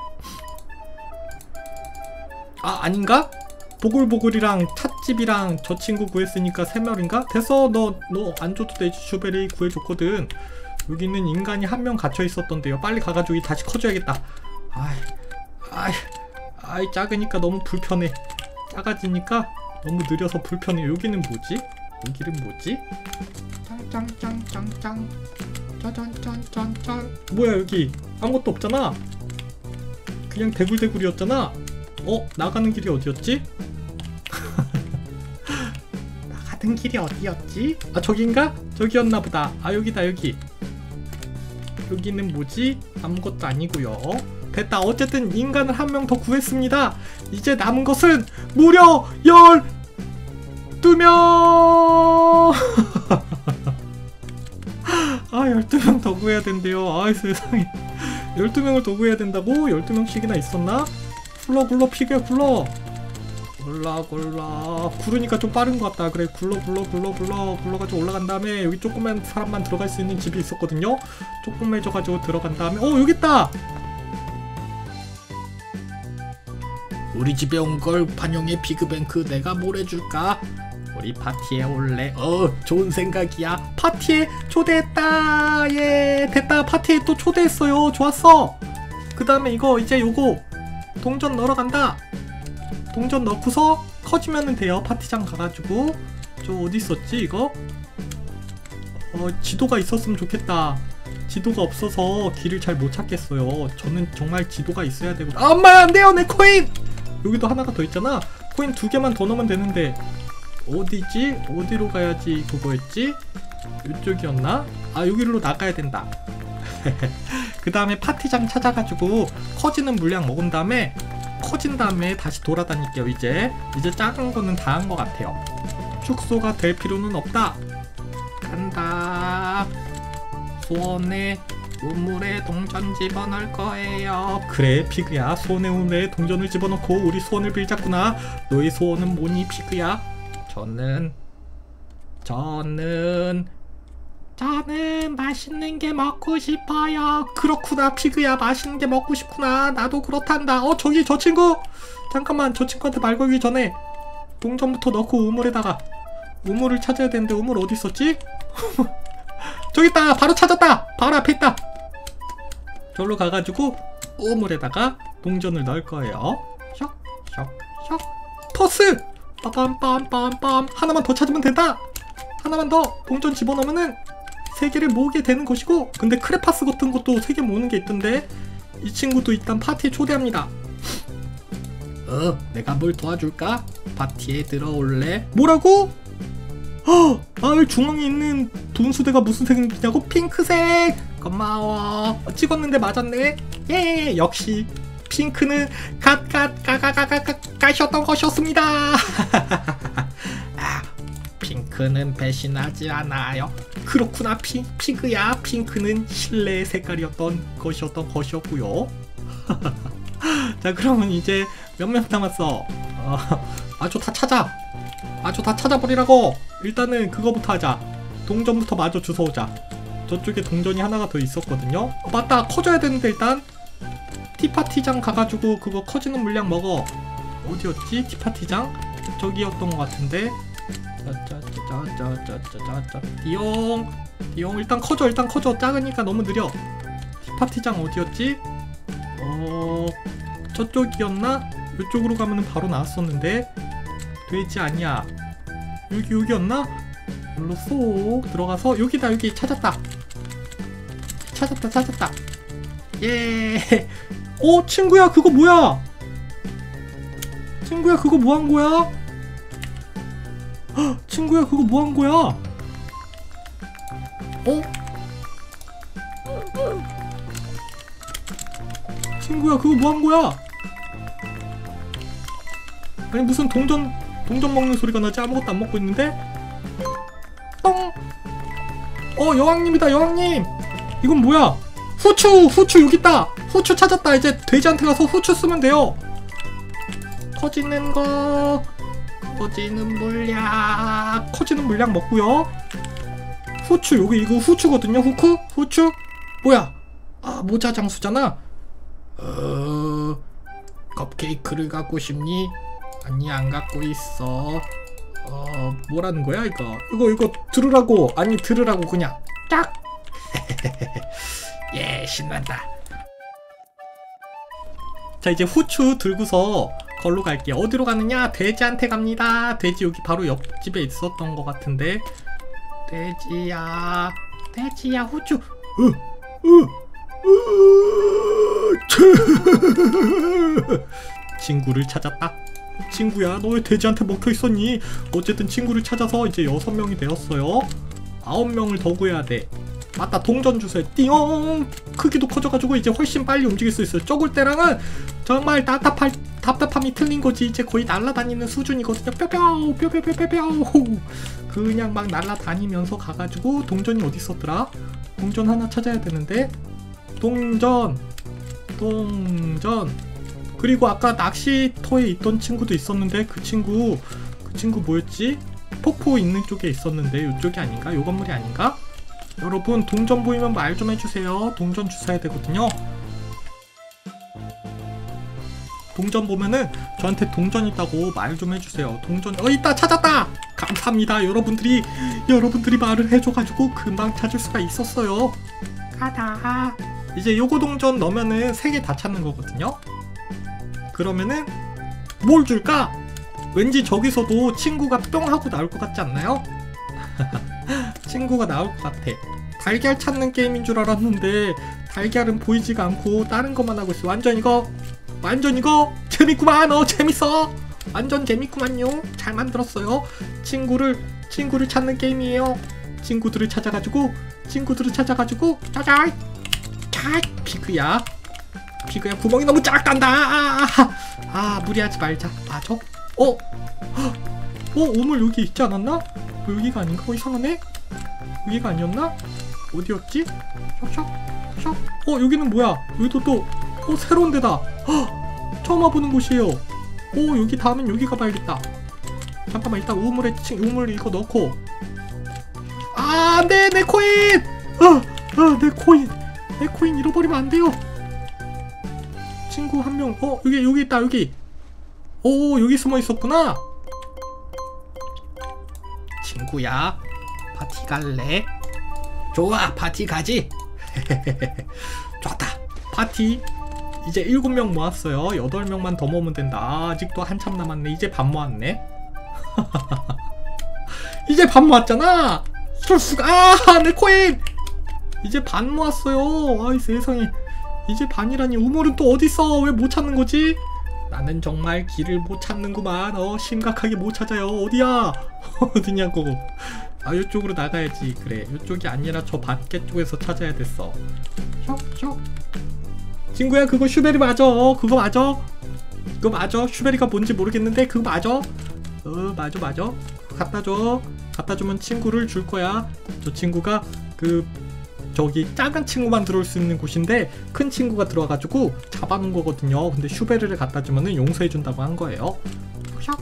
아, 아닌가? 보글보글이랑 찻집이랑 저 친구 구했으니까 세 명인가? 됐어. 너 너 안 줘도 되지. 슈베리 구해줬거든. 여기는 인간이 한 명 갇혀 있었던데요. 빨리 가가지고 다시 커줘야겠다. 아이 아이 아이 작으니까 너무 불편해. 작아지니까 너무 느려서 불편해. 여기는 뭐지? 여기는 뭐지? 짱짱짱짱짱 짠짠짠짠짠. 뭐야 여기 아무것도 없잖아. 그냥 대굴대굴이었잖아. 어? 나가는 길이 어디였지? 나가는 길이 어디였지? 아, 저긴가? 저기였나보다. 아, 여기다 여기. 여기는 뭐지? 아무것도 아니고요. 됐다. 어쨌든 인간을 한 명 더 구했습니다. 이제 남은 것은 무려 열두 명! 아, 열두 명 더 구해야 된대요. 아이 세상에. 열두 명을 더 구해야 된다고? 열두 명씩이나 있었나? 굴러 굴러 피게 굴러. 굴러 굴러. 구르니까 좀 빠른 것 같다. 그래, 굴러 굴러 굴러 굴러 굴러가지고 올라간 다음에 여기 조그만 사람만 들어갈 수 있는 집이 있었거든요. 조그매져가지고 들어간 다음에 어, 여기 있다. 우리 집에 온 걸 환영해 피그뱅크. 내가 뭘 해줄까? 우리 파티에 올래? 어, 좋은 생각이야. 파티에 초대했다. 예, 됐다. 파티에 또 초대했어요. 좋았어. 그 다음에 이거 이제 요거 동전 넣으러 간다. 동전 넣고서 커지면 돼요. 파티장 가가지고. 저 어디 있었지 이거? 어 지도가 있었으면 좋겠다. 지도가 없어서 길을 잘 못 찾겠어요. 저는 정말 지도가 있어야 되고. 아, 엄마 안돼요 내 코인! 여기도 하나가 더 있잖아. 코인 두 개만 더 넣으면 되는데 어디지? 어디로 가야지 그거였지? 이쪽이었나? 아 여기로 나가야 된다. 그 다음에 파티장 찾아가지고 커지는 물량 먹은 다음에 커진 다음에 다시 돌아다닐게요. 이제 이제 작은 거는 다 한 것 같아요. 축소가 될 필요는 없다. 간다. 소원의 우물에 동전 집어넣을 거예요. 그래 피그야, 소원의 우물에 동전을 집어넣고 우리 소원을 빌자꾸나. 너의 소원은 뭐니 피그야? 저는 저는 저는 맛있는 게 먹고 싶어요. 그렇구나 피그야, 맛있는 게 먹고 싶구나. 나도 그렇단다. 어 저기 저 친구, 잠깐만, 저 친구한테 말 걸기 전에 동전부터 넣고 우물에다가, 우물을 찾아야 되는데 우물 어디 있었지? 저기 있다. 바로 찾았다. 바로 앞에 있다. 저기로 가가지고 우물에다가 동전을 넣을 거예요. 샥 샥 샥 토스. 빰빰빰빰빰. 하나만 더 찾으면 된다. 하나만 더 동전 집어넣으면은 세 개를 모으게 되는 것이고. 근데 크레파스 같은 것도 세 개 모으는 게 있던데 이 친구도 일단 파티에 초대합니다. 어, 내가 뭘 도와줄까? 파티에 들어올래? 뭐라고? 어, 아, 중앙에 있는 돈수대가 무슨 색이냐고? 핑크색! 고마워. 어, 찍었는데 맞았네? 예, 역시 핑크는 갓갓가가가가가 가셨던 것이었습니다. 아, 핑크는 배신하지 않아요. 그렇구나 피, 피그야. 핑크는 신뢰의 색깔이었던 것이었던 것이었고요. 자, 그러면 이제 몇 명 남았어? 어, 아주 다 찾아. 아주 다 찾아버리라고. 일단은 그거부터 하자. 동전부터 마저 주워오자. 저쪽에 동전이 하나가 더 있었거든요. 어, 맞다, 커져야 되는데 일단 티파티장 가가지고 그거 커지는 물량 먹어. 어디였지? 티파티장? 저기였던 것 같은데. 짜짜짜짜짜짜짜짜. 띠용 띠용. 일단 커져, 일단 커져. 작으니까 너무 느려. 티파티장 어디였지? 어... 저쪽이었나? 이쪽으로 가면은 바로 나왔었는데 돼지 아니야. 여기 여기였나? 여기로 쏙 들어가서 여기다. 여기 찾았다. 찾았다 찾았다. 예. 어 친구야 그거 뭐야? 친구야 그거 뭐 한 거야? 헉, 친구야 그거 뭐 한 거야? 어? 친구야 그거 뭐 한 거야? 아니 무슨 동전 동전 먹는 소리가 나지? 아무것도 안 먹고 있는데? 똥! 어 여왕님이다. 여왕님 이건 뭐야? 후추! 후추 여기 있다. 후추 찾았다. 이제 돼지한테 가서 후추 쓰면 돼요. 커지는 거, 커지는 물량, 커지는 물량 먹고요. 후추 여기 이거 후추거든요. 후쿠? 후추? 뭐야? 아 모자 장수잖아. 어... 컵케이크를 갖고 싶니? 아니 안 갖고 있어. 어 뭐라는 거야 이거? 이거 이거 들으라고. 아니 들으라고 그냥 짝. 예 신난다. 자 이제 후추 들고서 걸로 갈게요. 어디로 가느냐? 돼지한테 갑니다. 돼지 여기 바로 옆집에 있었던 것 같은데. 돼지야 돼지야 후추. 으, 으, 으, 친구를 찾았다. 친구야 너 왜 돼지한테 먹혀있었니? 어쨌든 친구를 찾아서 이제 여섯 명이 되었어요. 아홉 명을 더 구해야 돼. 맞다 동전 주세요. 띠용. 크기도 커져가지고 이제 훨씬 빨리 움직일 수 있어요. 적을 때랑은 정말 답답할, 답답함이 틀린 거지. 이제 거의 날아다니는 수준이거든요. 뼈뼈 뼈뼈뼈뼈뼈. 그냥 막 날아다니면서 가가지고 동전이 어디 있었더라? 동전 하나 찾아야 되는데. 동전 동전. 그리고 아까 낚시터에 있던 친구도 있었는데 그 친구 그 친구 뭐였지? 폭포 있는 쪽에 있었는데 이쪽이 아닌가? 요 건물이 아닌가? 여러분 동전 보이면 말 좀 해주세요. 동전 주워야 되거든요. 동전 보면은 저한테 동전 있다고 말 좀 해주세요. 동전 어 있다. 찾았다. 감사합니다. 여러분들이 여러분들이 말을 해줘가지고 금방 찾을 수가 있었어요. 가다. 이제 요거 동전 넣으면은 세 개 다 찾는 거거든요. 그러면은 뭘 줄까? 왠지 저기서도 친구가 뿅 하고 나올 것 같지 않나요? 친구가 나올 것 같아. 달걀 찾는 게임인 줄 알았는데 달걀은 보이지가 않고 다른 것만 하고 있어. 완전 이거 완전 이거 재밌구만. 어 재밌어. 완전 재밌구만요. 잘 만들었어요. 친구를 친구를 찾는 게임이에요. 친구들을 찾아가지고 친구들을 찾아가지고 짜잔 자 피그야 피그야 구멍이 너무 작단다. 아, 아, 아 무리하지 말자. 맞아? 어? 어? 오물 여기 있지 않았나? 어, 여기가 아닌가? 어 이상하네? 여기가 아니었나? 어디였지? 샥샥 샥. 어 여기는 뭐야? 여기도 또 어 새로운 데다. 헉, 처음 와보는 곳이에요. 오 여기 다음엔 여기 가봐야겠다. 잠깐만 일단 우물에 칭 우물 이거 넣고. 아 안돼 내 코인. 아아내 코인 내 코인 잃어버리면 안 돼요. 친구 한 명. 어 여기 여기 있다 여기. 오 여기 숨어 있었구나. 친구야 파티 갈래? 좋아 파티 가지. 좋다. 파티 이제 일곱 명 모았어요. 여덟 명만 더 모으면 된다. 아직도 한참 남았네. 이제 반 모았네. 이제 반 모았잖아. 이럴수가. 아 내 코인 이제 반 모았어요. 아이 세상에 이제 반이라니. 우물은 또 어딨어? 왜 못 찾는 거지? 나는 정말 길을 못 찾는구만. 어 심각하게 못 찾아요. 어디야? 어디냐고. 아 이쪽으로 나가야지. 그래 이쪽이 아니라 저 밖에 쪽에서 찾아야 됐어. 슉슉. 친구야 그거 슈베리 맞아. 어, 그거 맞아. 그거 맞아. 슈베리가 뭔지 모르겠는데 그거 맞아. 어 맞아 맞아. 갖다줘. 갖다주면 친구를 줄 거야. 저 친구가 그 저기 작은 친구만 들어올 수 있는 곳인데 큰 친구가 들어와가지고 잡아놓은 거거든요. 근데 슈베리를 갖다주면은 용서해준다고 한 거예요. 샥.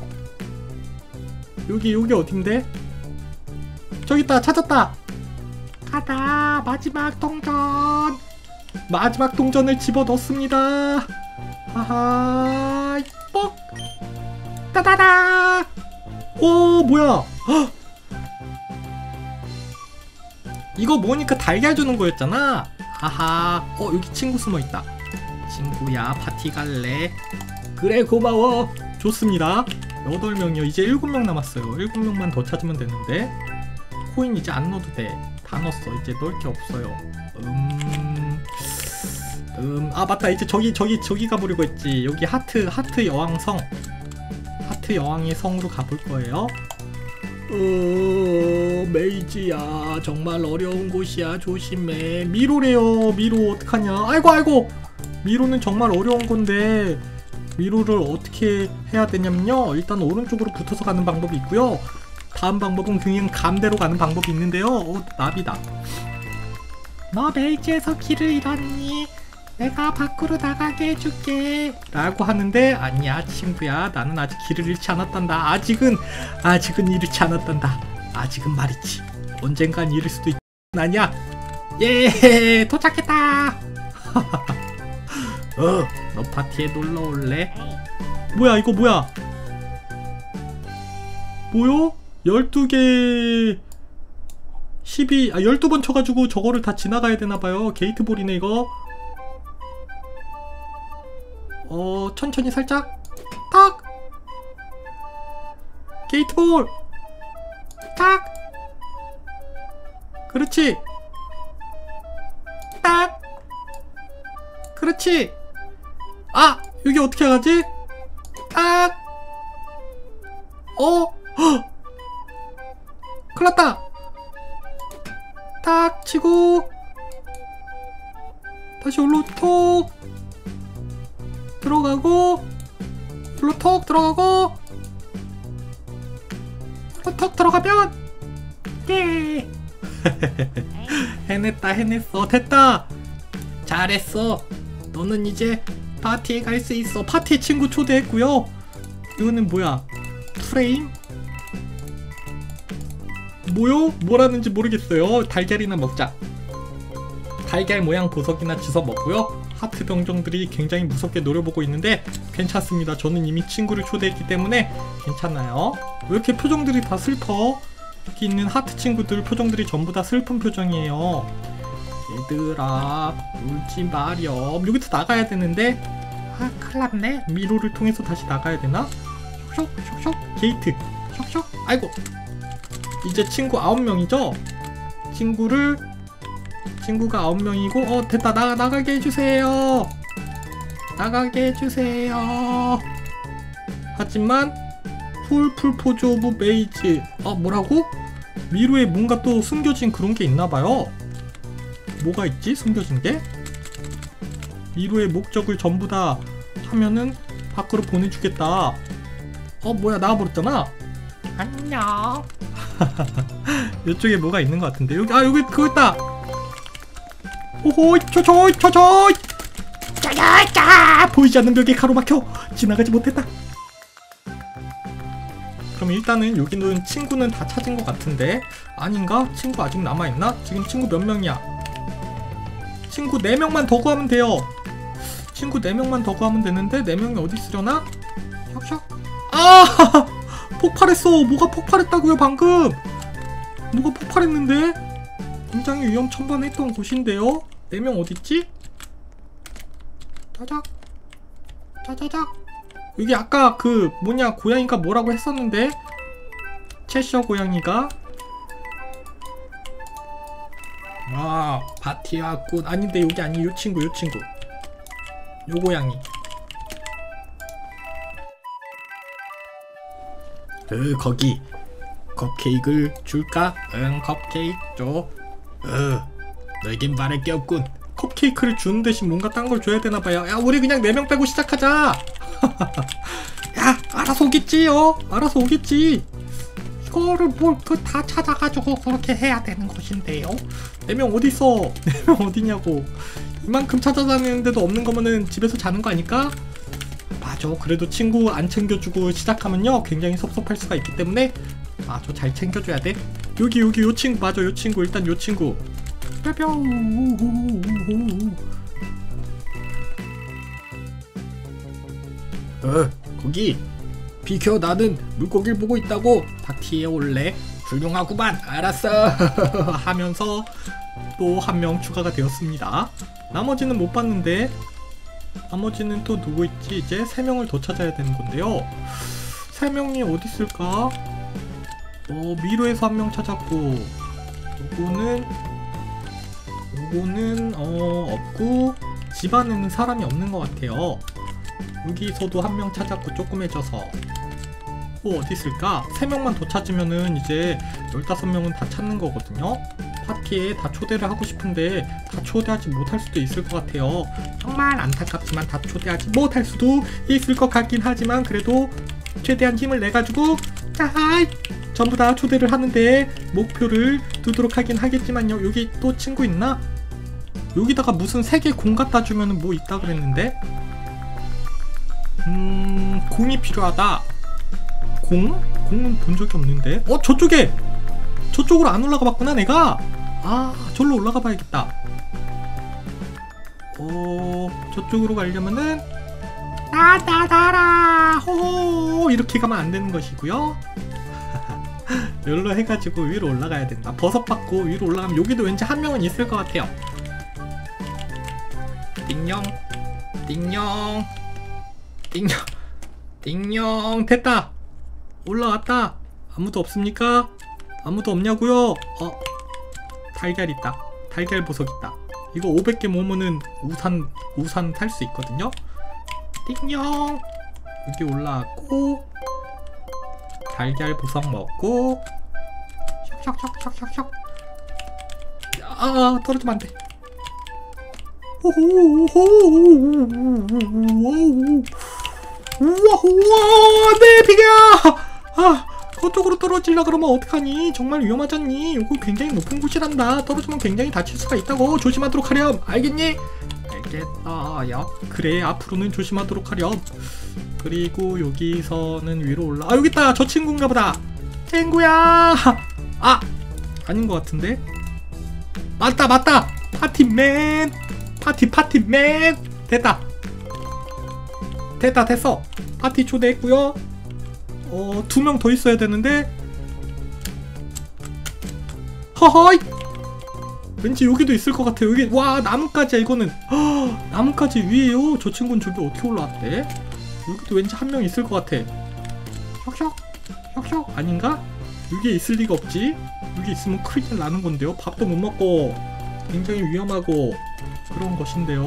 여기 여기 어딘데? 저기 있다. 찾았다. 가다. 마지막 동전. 마지막 동전을 집어넣습니다. 하하. 뻑. 따다다. 오 뭐야? 헉. 이거 뭐니까 달걀 주는 거였잖아. 하하. 어 여기 친구 숨어있다. 친구야 파티 갈래? 그래 고마워. 좋습니다. 여덟 명이요. 이제 일곱 명 남았어요. 일곱 명만 더 찾으면 되는데 코인 이제 안 넣어도 돼. 다 넣었어. 이제 넣을 게 없어요. 음... 음... 아 맞다. 이제 저기 저기 저기 가보려고 했지. 여기 하트 하트 여왕성. 하트 여왕의 성으로 가볼 거예요. 어... 메이지야 정말 어려운 곳이야. 조심해. 미로래요. 미로 어떡하냐. 아이고 아이고. 미로는 정말 어려운 건데 미로를 어떻게 해야 되냐면요. 일단 오른쪽으로 붙어서 가는 방법이 있고요. 다음 방법은 그냥 감대로 가는 방법이 있는데요. 어, 나비다. 너 메이지에서 길을 잃었니? 내가 밖으로 나가게 해줄게 라고 하는데 아니야 친구야. 나는 아직 길을 잃지 않았단다. 아직은 아직은 잃지 않았단다. 아직은 말이지. 언젠간 잃을 수도 있... 아니야. 예 도착했다. 어, 너 파티에 놀러 올래? 뭐야 이거 뭐야? 뭐요? 열두 개 십이 아 열두 번 쳐가지고 저거를 다 지나가야 되나봐요. 게이트볼이네 이거. 어 천천히 살짝 탁 게이트볼 탁 그렇지 딱 그렇지. 아 여기 어떻게 가지? 딱 어 헉! 큰일났다. 딱 치고 다시 올로 톡 들어가고 올로 톡 들어가고 올로 톡 들어가면 예 해냈다 해냈어. 됐다. 잘했어. 너는 이제 파티에 갈 수 있어. 파티에 친구 초대했고요. 이거는 뭐야? 프레임? 뭐요? 뭐라는지 모르겠어요. 달걀이나 먹자. 달걀 모양 보석이나 주워 먹고요. 하트 병정들이 굉장히 무섭게 노려보고 있는데 괜찮습니다. 저는 이미 친구를 초대했기 때문에 괜찮아요. 왜 이렇게 표정들이 다 슬퍼? 여기 있는 하트 친구들 표정들이 전부 다 슬픈 표정이에요. 얘들아 울지 마렴. 여기서 나가야 되는데 아, 큰일났네. 미로를 통해서 다시 나가야 되나? 쇽 쇽 게이트 쇽 아이고. 이제 친구 아홉 명이죠? 친구를 친구가 아홉 명이고 어 됐다. 나, 나가게 해주세요. 나가게 해주세요. 하지만 풀 풀포즈 오브 메이즈. 아 뭐라고? 미로에 뭔가 또 숨겨진 그런 게 있나봐요. 뭐가 있지? 숨겨진 게? 미로의 목적을 전부 다 하면은 밖으로 보내주겠다. 어 뭐야 나와버렸잖아. 안녕. 이쪽에 뭐가 있는 것 같은데. 여기 아 여기 그거 있다. 오호 저저 저저 짜자자 보이지 않는 벽에 가로막혀 지나가지 못했다. 그럼 일단은 여기는 친구는 다 찾은 것 같은데 아닌가? 친구 아직 남아있나? 지금 친구 몇 명이야? 친구 네 명만 더 구하면 돼요. 친구 네 명만 더 구하면 되는데 네 명이 어디 있으려나? 샥샥. 아! 폭발했어. 뭐가 폭발했다고요 방금. 뭐가 폭발했는데? 굉장히 위험천만했던 곳인데요. 네 명 어딨지? 짜작 짜자작. 여기 아까 그 뭐냐 고양이가 뭐라고 했었는데 채셔 고양이가 아 파티에 왔군. 아닌데 여기 아니 요 친구 요 친구 요 고양이. 그 거기 컵케이크를 줄까? 응 컵케이크 줘. 어 너에겐 말할 게 없군. 컵케이크를 주는 대신 뭔가 딴 걸 줘야 되나봐요. 야 우리 그냥 네 명 빼고 시작하자. 야 알아서 오겠지. 어 알아서 오겠지. 이거를 뭘 그 다 찾아가지고 그렇게 해야 되는 것인데요. 네 명 어딨어? 네 명 어디냐고. 이만큼 찾아다니는데도 없는 거면은 집에서 자는 거 아닐까? 맞아. 그래도 친구 안 챙겨주고 시작하면요 굉장히 섭섭할 수가 있기 때문에 맞아 잘 챙겨줘야 돼. 여기 여기 요 친구 맞아. 요 친구 일단 요 친구 뿅. 어 거기 비켜. 나는 물고기를 보고 있다고. 파티에 올래? 훌륭하구만. 알았어. 하면서 또 한 명 추가가 되었습니다. 나머지는 못 봤는데 나머지는 또 누구 있지? 이제 세 명을 더 찾아야 되는 건데요. 세 명이 어디 있을까? 어 미로에서 한 명 찾았고 요거는 요거는 어 없고 집안에는 사람이 없는 것 같아요. 여기서도 한 명 찾았고 조그매져서 또 어디 있을까? 세 명만 더 찾으면은 이제 열다섯 명은 다 찾는 거거든요. 파티에 다 초대를 하고 싶은데 다 초대하지 못할 수도 있을 것 같아요. 정말 안타깝지만 다 초대하지 못할 수도 있을 것 같긴 하지만 그래도 최대한 힘을 내가지고 자 전부 다 초대를 하는데 목표를 두도록 하긴 하겠지만요. 여기 또 친구 있나? 여기다가 무슨 세 개 공 갖다 주면은 뭐 있다 그랬는데? 음... 공이 필요하다. 공? 공은 본 적이 없는데? 어 저쪽에! 저쪽으로 안 올라가 봤구나 내가! 아 저기로 올라가 봐야겠다. 어... 저쪽으로 가려면은 나나나라 호호 이렇게 가면 안 되는 것이고요. 열로 해가지고 위로 올라가야 된다. 버섯 받고 위로 올라가면 여기도 왠지 한 명은 있을 것 같아요. 띵녕 띵녕 띵녕 띵녕 됐다. 올라왔다. 아무도 없습니까? 아무도 없냐고요? 어 달걀 있다. 달걀 보석 있다. 이거 오백 개 모으면은 우산 우산 탈 수 있거든요. 띵녕 여기 올라왔고 달걀 보석 먹고 샥샥샥샥샥 아 떨어지면 안돼. 우와 우와 네 비계야. 아 그쪽으로 떨어지려 그러면 어떡하니? 정말 위험하잖니? 이거 굉장히 높은 곳이란다. 떨어지면 굉장히 다칠 수가 있다고. 조심하도록 하렴. 알겠니? 알겠어요. 그래 앞으로는 조심하도록 하렴. 그리고 여기서는 위로 올라 아 여깄다. 저 친구인가 보다. 친구야. 아 아닌 것 같은데? 맞다 맞다. 파티맨 파티 파티맨 됐다 됐다 됐어. 파티 초대했고요. 어 두 명 더 있어야 되는데 허허이 왠지 여기도 있을 것 같아. 여기 와 나뭇가지야 이거는. 허, 나뭇가지 위에요. 저 친구는 저기 어떻게 올라왔대? 여기도 왠지 한 명 있을 것 같아. 혁혁 혁혁 아닌가? 여기에 있을 리가 없지. 여기 있으면 큰일 나는 건데요. 밥도 못 먹고 굉장히 위험하고 그런 것인데요.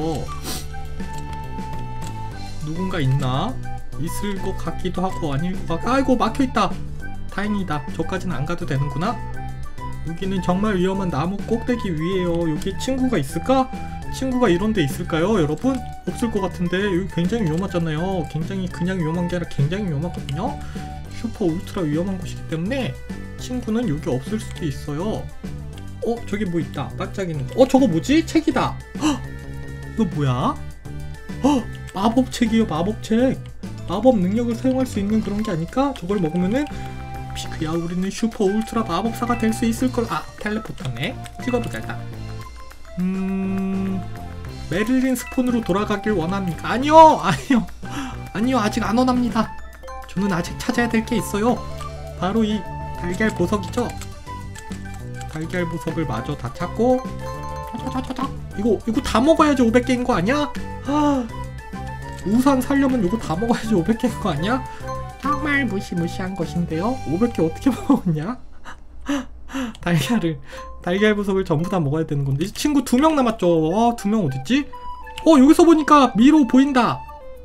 누군가 있나? 있을 것 같기도 하고 아닐 것 같고. 아이고 막혀있다. 다행이다. 저까지는 안 가도 되는구나. 여기는 정말 위험한 나무 꼭대기 위에요. 여기 친구가 있을까? 친구가 이런 데 있을까요 여러분? 없을 것 같은데 여기 굉장히 위험하잖아요. 굉장히 그냥 위험한 게 아니라 굉장히 위험하거든요. 슈퍼 울트라 위험한 곳이기 때문에 친구는 여기 없을 수도 있어요. 어? 저기 뭐 있다. 반짝이는 거. 어? 저거 뭐지? 책이다. 헉! 이거 뭐야? 헉! 마법책이요. 마법책. 마법 능력을 사용할 수 있는 그런 게 아닐까? 저걸 먹으면은 피크야 우리는 슈퍼 울트라 마법사가 될 수 있을걸. 아 텔레포터네. 찍어보자 일단. 음... 메릴린 스폰으로 돌아가길 원합니까? 아니요! 아니요! 아니요 아직 안 원합니다. 저는 아직 찾아야 될 게 있어요. 바로 이 달걀 보석이죠? 달걀 보석을 마저 다 찾고 차차차차차. 이거 이거 다 먹어야지 오백 개인 거 아니야? 아, 우산 살려면 이거 다 먹어야지 오백 개인 거 아니야? 정말 무시무시한 것인데요. 오백 개 어떻게 먹었냐? 달걀을 달걀 보석을 전부 다 먹어야 되는 건데. 이 친구 두 명 남았죠. 어, 두 명 어딨지? 어 여기서 보니까 미로 보인다.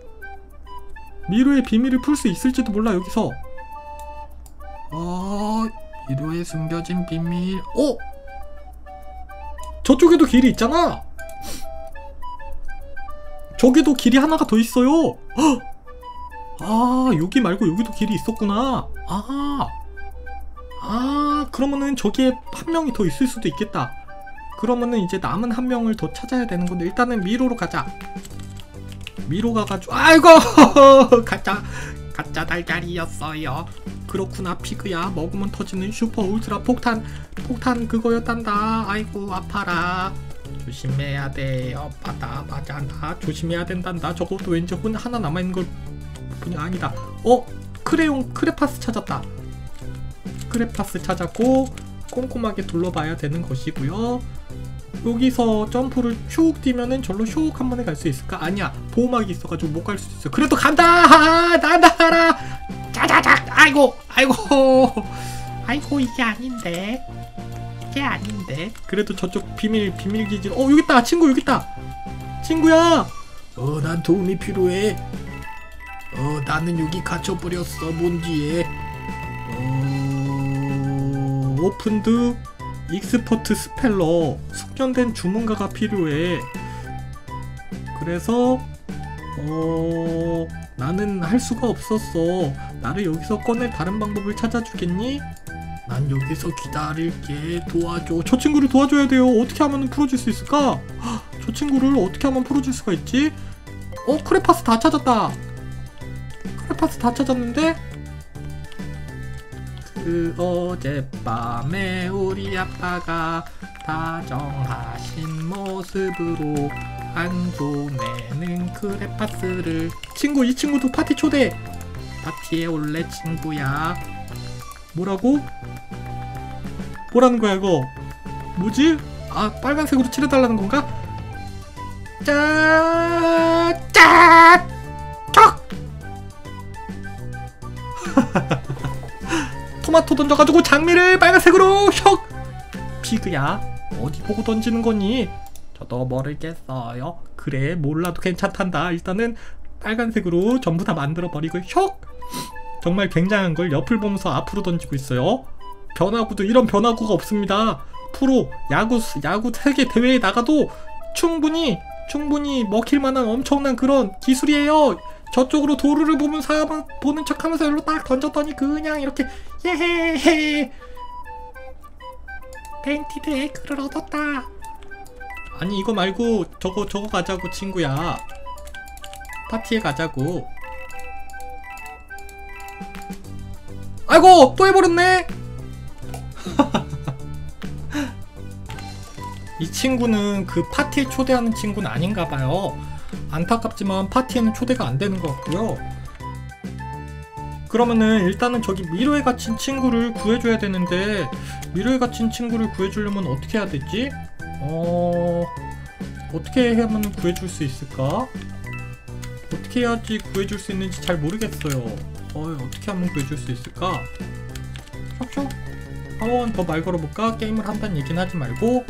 미로의 비밀을 풀 수 있을지도 몰라 여기서. 어 미로에 숨겨진 비밀. 어 저쪽에도 길이 있잖아. 저기도 길이 하나가 더 있어요. 헉! 아 여기 말고 여기도 길이 있었구나. 아, 아 그러면은 저기에 한 명이 더 있을 수도 있겠다. 그러면은 이제 남은 한 명을 더 찾아야 되는 건데 일단은 미로로 가자. 미로 가가지고 아이고 가짜 가짜 달걀이었어요. 그렇구나 피그야. 먹으면 터지는 슈퍼 울트라 폭탄 폭탄 그거였단다. 아이고 아파라. 조심해야 돼요. 바다 맞아나 조심해야 된단다. 저것도 왠지 혼 하나 남아있는 걸 보니 아니다. 어? 크레용 크레파스 찾았다. 크레파스 찾았고 꼼꼼하게 둘러봐야 되는 것이고요. 여기서 점프를 슉 뛰면은 절로 슉 한 번에 갈 수 있을까? 아니야 보호막이 있어가지고 못 갈 수 있어. 그래도 간다. 나나라 짜자작. 아이고 아이고 아이고 이게 아닌데 이게 아닌데. 그래도 저쪽 비밀 비밀 기지. 어 여기 있다. 친구 여기 있다. 친구야. 어 난 도움이 필요해. 어 나는 여기 갇혀버렸어 몬지에. 어 오픈드 익스퍼트 스펠러 숙련된 주문가가 필요해. 그래서 어 나는 할 수가 없었어. 나를 여기서 꺼낼 다른 방법을 찾아주겠니? 난 여기서 기다릴게. 도와줘. 저 친구를 도와줘야 돼요. 어떻게 하면 풀어줄 수 있을까? 헉, 저 친구를 어떻게 하면 풀어줄 수가 있지? 어 크레파스 다 찾았다. 크레파스 다 찾았는데 그 어젯밤에 우리 아빠가 다정하신 모습으로 안고내는 크레파스를. 친구 이 친구도 파티 초대. 파티에 올래 친구야. 뭐라고? 뭐라는 거야 이거? 뭐지? 아 빨간색으로 칠해달라는 건가? 짜 짜 척. 토마토 던져가지고 장미를 빨간색으로 혁! 피그야 어디 보고 던지는 거니? 저도 모르겠어요. 그래 몰라도 괜찮단다. 일단은 빨간색으로 전부 다 만들어버리고 혁! 정말 굉장한 걸 옆을 보면서 앞으로 던지고 있어요. 변화구도 이런 변화구가 없습니다. 프로 야구 야구 세계 대회에 나가도 충분히 충분히 먹힐 만한 엄청난 그런 기술이에요. 저쪽으로 도루를 보면서 보는 척하면서 일로 딱 던졌더니 그냥 이렇게 예헤헤 펜티드 에그를 얻었다. 아니 이거 말고 저거 저거 가자고 친구야. 파티에 가자고. 아이고 또 해버렸네. 이 친구는 그 파티에 초대하는 친구는 아닌가봐요. 안타깝지만 파티에는 초대가 안 되는 것 같고요. 그러면은 일단은 저기 미로에 갇힌 친구를 구해줘야 되는데 미로에 갇힌 친구를 구해주려면 어떻게 해야 되지? 어... 어떻게 하면 구해줄 수 있을까? 어떻게 해야지 구해줄 수 있는지 잘 모르겠어요. 어, 어떻게 하면 구해줄 수 있을까? 슉슉. 한번 더 말 걸어볼까? 게임을 한다는 얘기는 하지 말고.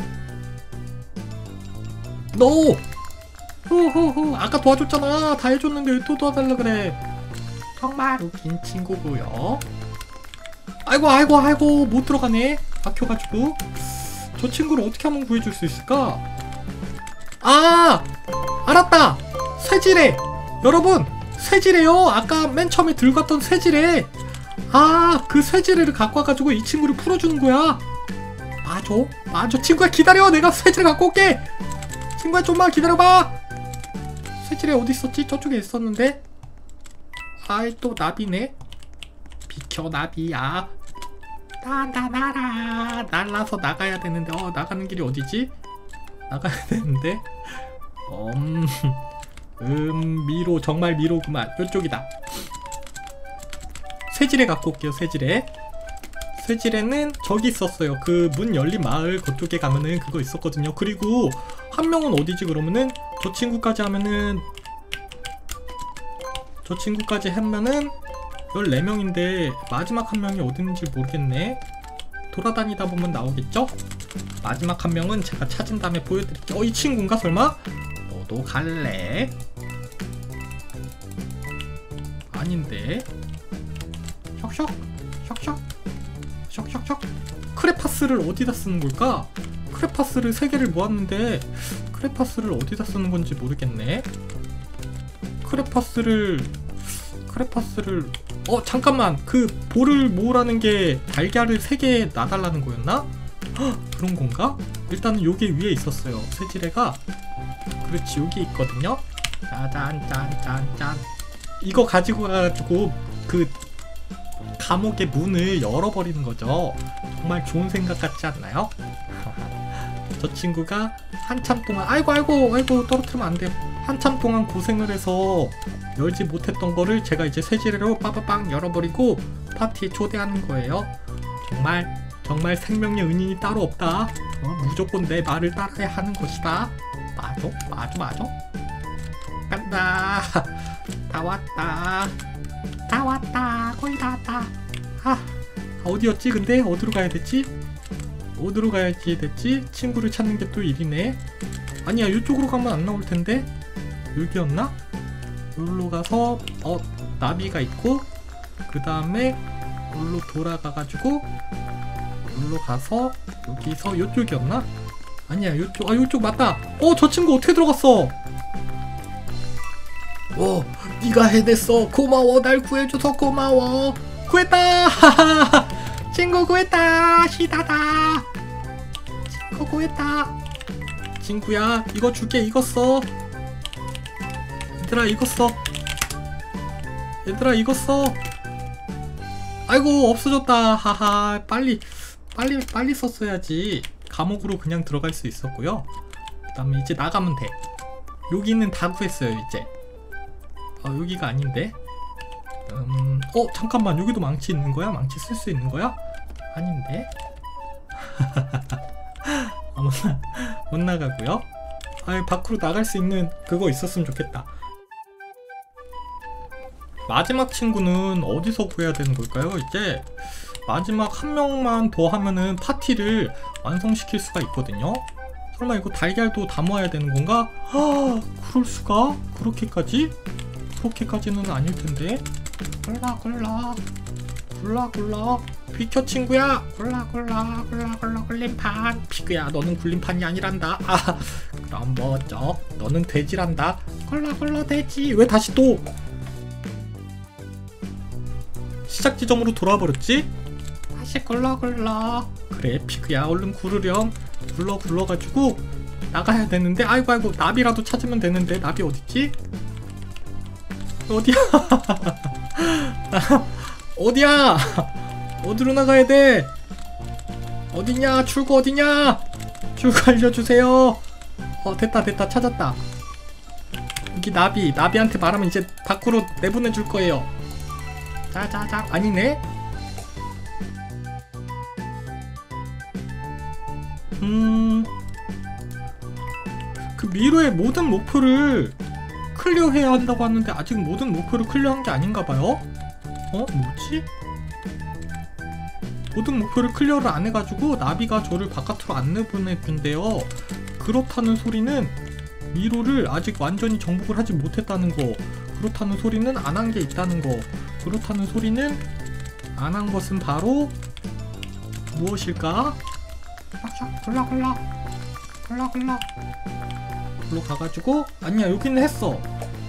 노! 후후후. 아까 도와줬잖아. 다 해줬는데 왜 또 도와달라 그래. 정말 웃긴 친구고요. 아이고 아이고 아이고 못 들어가네. 막혀가지고. 저 친구를 어떻게 하면 구해줄 수 있을까? 아! 알았다! 쇠지뢰! 여러분! 쇠지뢰요! 아까 맨 처음에 들고 갔던 쇠지뢰! 아! 그 쇠지뢰를 갖고 와가지고 이 친구를 풀어주는 거야! 맞아? 맞아! 친구야 기다려! 내가 쇠지뢰 갖고 올게! 친구야 좀만 기다려봐! 쇠지뢰 어디 있었지? 저쪽에 있었는데? 아이 또 나비네? 비켜 나비야! 난다 날아! 날라서 나가야 되는데 어 나가는 길이 어디지? 나가야 되는데 음... 음... 미로 정말 미로구만. 요쪽이다. 쇠지뢰 갖고 올게요. 쇠지뢰 쇠지뢰는 저기 있었어요. 그 문 열린 마을 그쪽에 가면은 그거 있었거든요. 그리고 한 명은 어디지 그러면은 저 친구까지 하면은 저 친구까지 하면은 열네 명인데 마지막 한 명이 어디 있는지 모르겠네. 돌아다니다 보면 나오겠죠? 마지막 한 명은 제가 찾은 다음에 보여드릴게요. 어, 이 친구인가 설마? 너도 갈래? 아닌데. 슉슉 슉슉 슉슉슉. 크레파스를 어디다 쓰는 걸까? 크레파스를 세 개를 모았는데 크레파스를 어디다 쓰는 건지 모르겠네. 크레파스를 크레파스를 어 잠깐만 그 볼을 모으라는 게 달걀을 세 개 놔달라는 거였나? 헉, 그런 건가? 일단은 요게 위에 있었어요. 쇠지뢰가. 그렇지 여기 있거든요. 짜잔 짠짠짠. 이거 가지고 가가지고 그 감옥의 문을 열어버리는 거죠. 정말 좋은 생각 같지 않나요? 저 친구가 한참 동안 아이고 아이고 아이고 떨어뜨리면 안 돼요. 한참 동안 고생을 해서 열지 못했던 거를 제가 이제 쇠지뢰로 빠바빵 열어버리고 파티에 초대하는 거예요. 정말 정말 생명의 은인이 따로 없다. 어, 무조건 내 말을 따라야 하는 것이다. 맞아 맞아 맞아. 간다. 다 왔다. 다 왔다. 거의 다 왔다. 아 어디였지 근데? 어디로 가야 됐지? 어디로 가야지 됐지? 친구를 찾는 게 또 일이네. 아니야 이쪽으로 가면 안 나올 텐데. 여기였나? 여기로 가서 어 나비가 있고 그 다음에 여기로 돌아가가지고 여기로 가서 여기서 이쪽이었나? 아니야 이쪽 아 이쪽 맞다. 어 저 친구 어떻게 들어갔어? 어 네가 해냈어. 고마워. 날 구해줘서 고마워. 구했다. 친구 구했다. 시다다. 친구 구했다. 친구야 이거 줄게. 이거 써. 얘들아 이거 써. 얘들아 이거 써. 아이고 없어졌다. 하하 빨리 빨리 빨리 썼어야지. 감옥으로 그냥 들어갈 수 있었고요. 그 다음에 이제 나가면 돼. 여기는 다 구했어요 이제. 아 여기가 아닌데. 음... 어 잠깐만 여기도 망치 있는 거야? 망치 쓸 수 있는 거야? 아닌데. 아, 못, 나, 못 나가고요. 아 밖으로 나갈 수 있는 그거 있었으면 좋겠다. 마지막 친구는 어디서 구해야 되는 걸까요? 이제 마지막 한 명만 더 하면은 파티를 완성시킬 수가 있거든요. 설마 이거 달걀도 다 모아야 되는 건가? 아 그럴 수가? 그렇게까지? 그렇게까지는 아닐 텐데. 굴라 굴라 굴라 굴라 비켜 친구야. 굴라 굴라 굴라 굴라 굴림판. 피그야 너는 굴림판이 아니란다. 아 그럼 뭐죠? 너는 돼지란다. 굴라 굴라 돼지. 왜 다시 또 시작 지점으로 돌아와 버렸지? 다시 굴러 굴러. 그래 피그야 얼른 구르렴. 굴러 굴러가지고 나가야 되는데. 아이고 아이고 나비라도 찾으면 되는데. 나비 어딨지? 어디야? 어디야? 어디로 나가야 돼? 어디냐? 출구 어디냐? 출구 알려주세요. 어 됐다 됐다 찾았다. 여기 나비. 나비한테 말하면 이제 밖으로 내보내줄 거예요. 자자자. 아니네. 음 그 미로의 모든 목표를 클리어해야 한다고 하는데 아직 모든 목표를 클리어한 게 아닌가봐요? 어? 뭐지? 모든 목표를 클리어를 안 해가지고 나비가 저를 바깥으로 안 내보냈는데요. 그렇다는 소리는 미로를 아직 완전히 정복을 하지 못했다는 거, 그렇다는 소리는 안 한 게 있다는 거, 그렇다는 소리는 안 한 것은 바로 무엇일까? 샥샥 굴락굴락 굴락굴락 글로 가가지고 아니야 여기는 했어.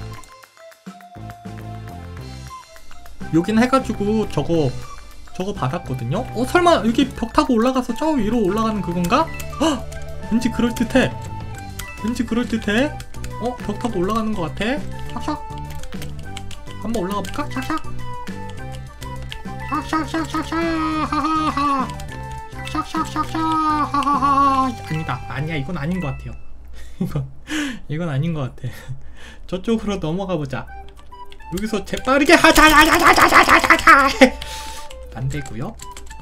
여기는 해가지고 저거 저거 받았거든요? 어 설마 여기 벽 타고 올라가서 저 위로 올라가는 그건가? 헉! 왠지 그럴듯해. 왠지 그럴듯해. 어? 벽 타고 올라가는 것 같아. 샥샥 한번 올라가 볼까? 샥샥 샥샥샥샥샥 하하하 샥샥샥샥샥 하하하. 아니다 아니야 이건 아닌 것 같아요. 이건 이건 아닌 것 같아. 저쪽으로 넘어가 보자. 여기서 재빠르게 하자자자자자자자자 안 되고요.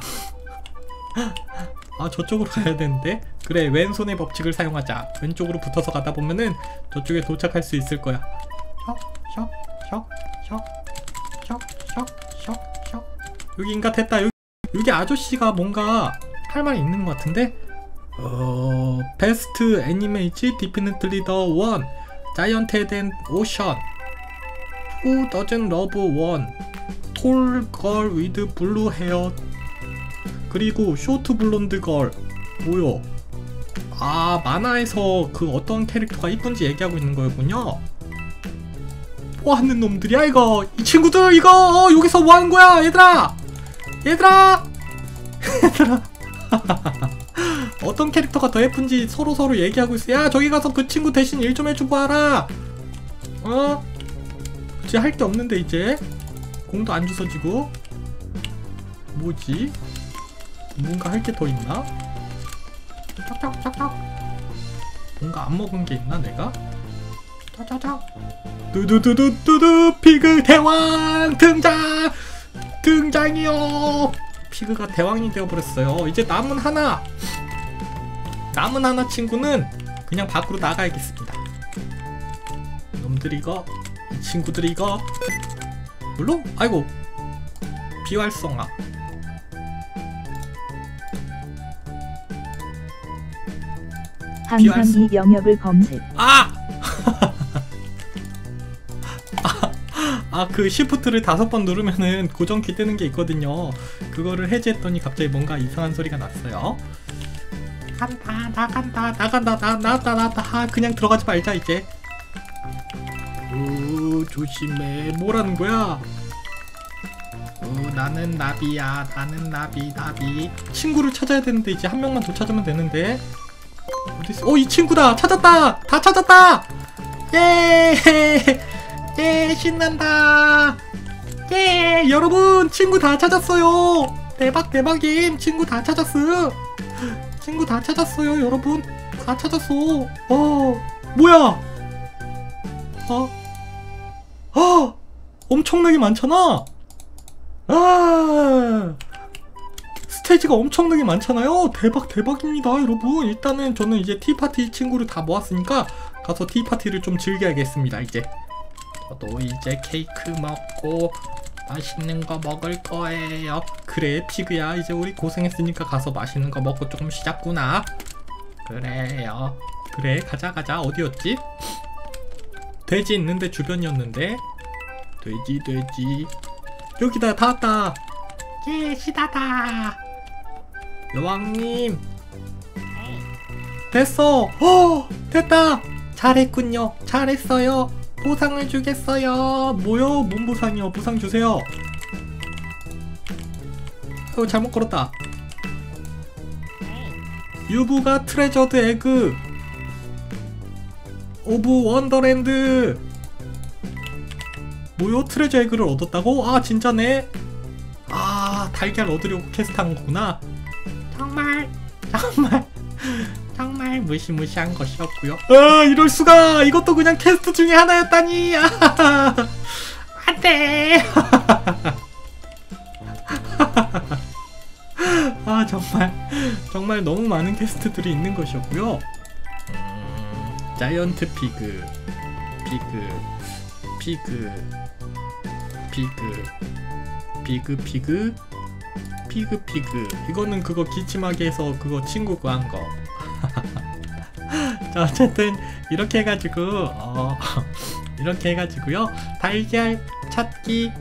아 저쪽으로 가야 되는데. 그래 왼손의 법칙을 사용하자. 왼쪽으로 붙어서 가다 보면은 저쪽에 도착할 수 있을 거야. 샥샥샥샥샥샥샥 여기인가? 됐다. 여기, 여기 아저씨가 뭔가 할 말이 있는 것 같은데. 어... 베스트 애니메이지 디피니틀리 더 원 자이언트 헤드 앤 오션 Who doesn't love one 톨 걸 위드 블루 헤어 그리고 쇼트 블론드 걸. 뭐요? 아 만화에서 그 어떤 캐릭터가 이쁜지 얘기하고 있는 거였군요. 뭐하는 놈들이야 이거. 이 친구들 이거 어, 여기서 뭐하는 거야 얘들아 얘들아 얘들아 어떤 캐릭터가 더 예쁜지 서로서로 얘기하고 있어. 야 저기 가서 그 친구 대신 일 좀 해주고 와라. 어? 이제 할 게 없는데 이제 공도 안 주워지고. 뭐지? 뭔가 할 게 더 있나? 짝짝짝짝 뭔가 안 먹은 게 있나 내가? 짜자자 두두두두두두 피그 대왕 등장! 등장이요! 피그가 대왕이 되어버렸어요. 이제 남은 하나! 남은 하나 친구는 그냥 밖으로 나가야겠습니다. 놈들이 이거 이 친구들이 이거 물론 아이고 비활성화 항상 이 영역을 검색. 아! 아, 그 시프트를 다섯 번 누르면은 고정키 뜨는 게 있거든요. 그거를 해제했더니 갑자기 뭔가 이상한 소리가 났어요. 간다, 나간다, 나간다, 나, 나왔다, 나왔다. 아, 그냥 들어가지 말자, 이제. 오, 조심해. 뭐라는 거야? 오, 나는 나비야. 나는 나비, 나비. 친구를 찾아야 되는데, 이제 한 명만 더 찾으면 되는데. 어딨어? 어, 이 친구다! 찾았다! 다 찾았다! 예! 예! 신난다! 예! 여러분! 친구 다 찾았어요! 대박 대박임! 친구 다 찾았어! 친구 다 찾았어요 여러분! 다 찾았어! 어! 뭐야! 어? 아! 엄청나게 많잖아! 아! 스테이지가 엄청나게 많잖아요. 대박 대박입니다 여러분. 일단은 저는 이제 티파티 친구를 다 모았으니까 가서 티파티를 좀 즐겨야겠습니다. 이제 저도 이제 케이크 먹고 맛있는 거 먹을 거예요. 그래 피그야 이제 우리 고생했으니까 가서 맛있는 거 먹고 조금 쉬자꾸나. 그래요. 그래 가자 가자. 어디였지? 돼지 있는데 주변이었는데. 돼지 돼지 여기다 다 왔다. 예 시다다. 여왕님 됐어. 어 됐다. 잘했군요. 잘했어요. 보상을 주겠어요. 뭐요? 뭔 보상이요? 보상 주세요. 어 잘못 걸었다. 유부가 트레저드 에그 오브 원더랜드. 뭐요? 트레저 에그를 얻었다고? 아 진짜네. 아 달걀 얻으려고 퀘스트한 거구나. 정말 정말 정말 무시무시한 것이었고요. 아 이럴수가. 이것도 그냥 퀘스트 중에 하나였다니. 아, 안돼. 아 정말 정말 너무 많은 퀘스트들이 있는 것이었고요. 음, 자이언트 피그, 피그, 피그, 피그, 피그, 피그, 피그, 피그. 이거는 그거 기침하게해서 그거 친구가 한 거. 자, 어쨌든 이렇게 해가지고 어, 이렇게 해가지고요. 달걀 찾기,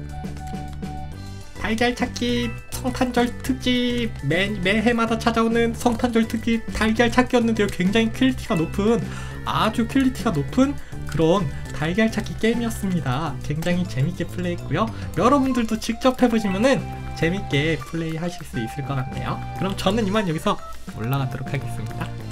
달걀 찾기 성탄절 특집, 매, 매해마다 찾아오는 성탄절 특집 달걀 찾기였는데요. 굉장히 퀄리티가 높은, 아주 퀄리티가 높은 그런 달걀 찾기 게임이었습니다. 굉장히 재밌게 플레이했고요. 여러분들도 직접 해보시면은 재밌게 플레이 하실 수 있을 것 같네요. 그럼 저는 이만 여기서 올라가도록 하겠습니다.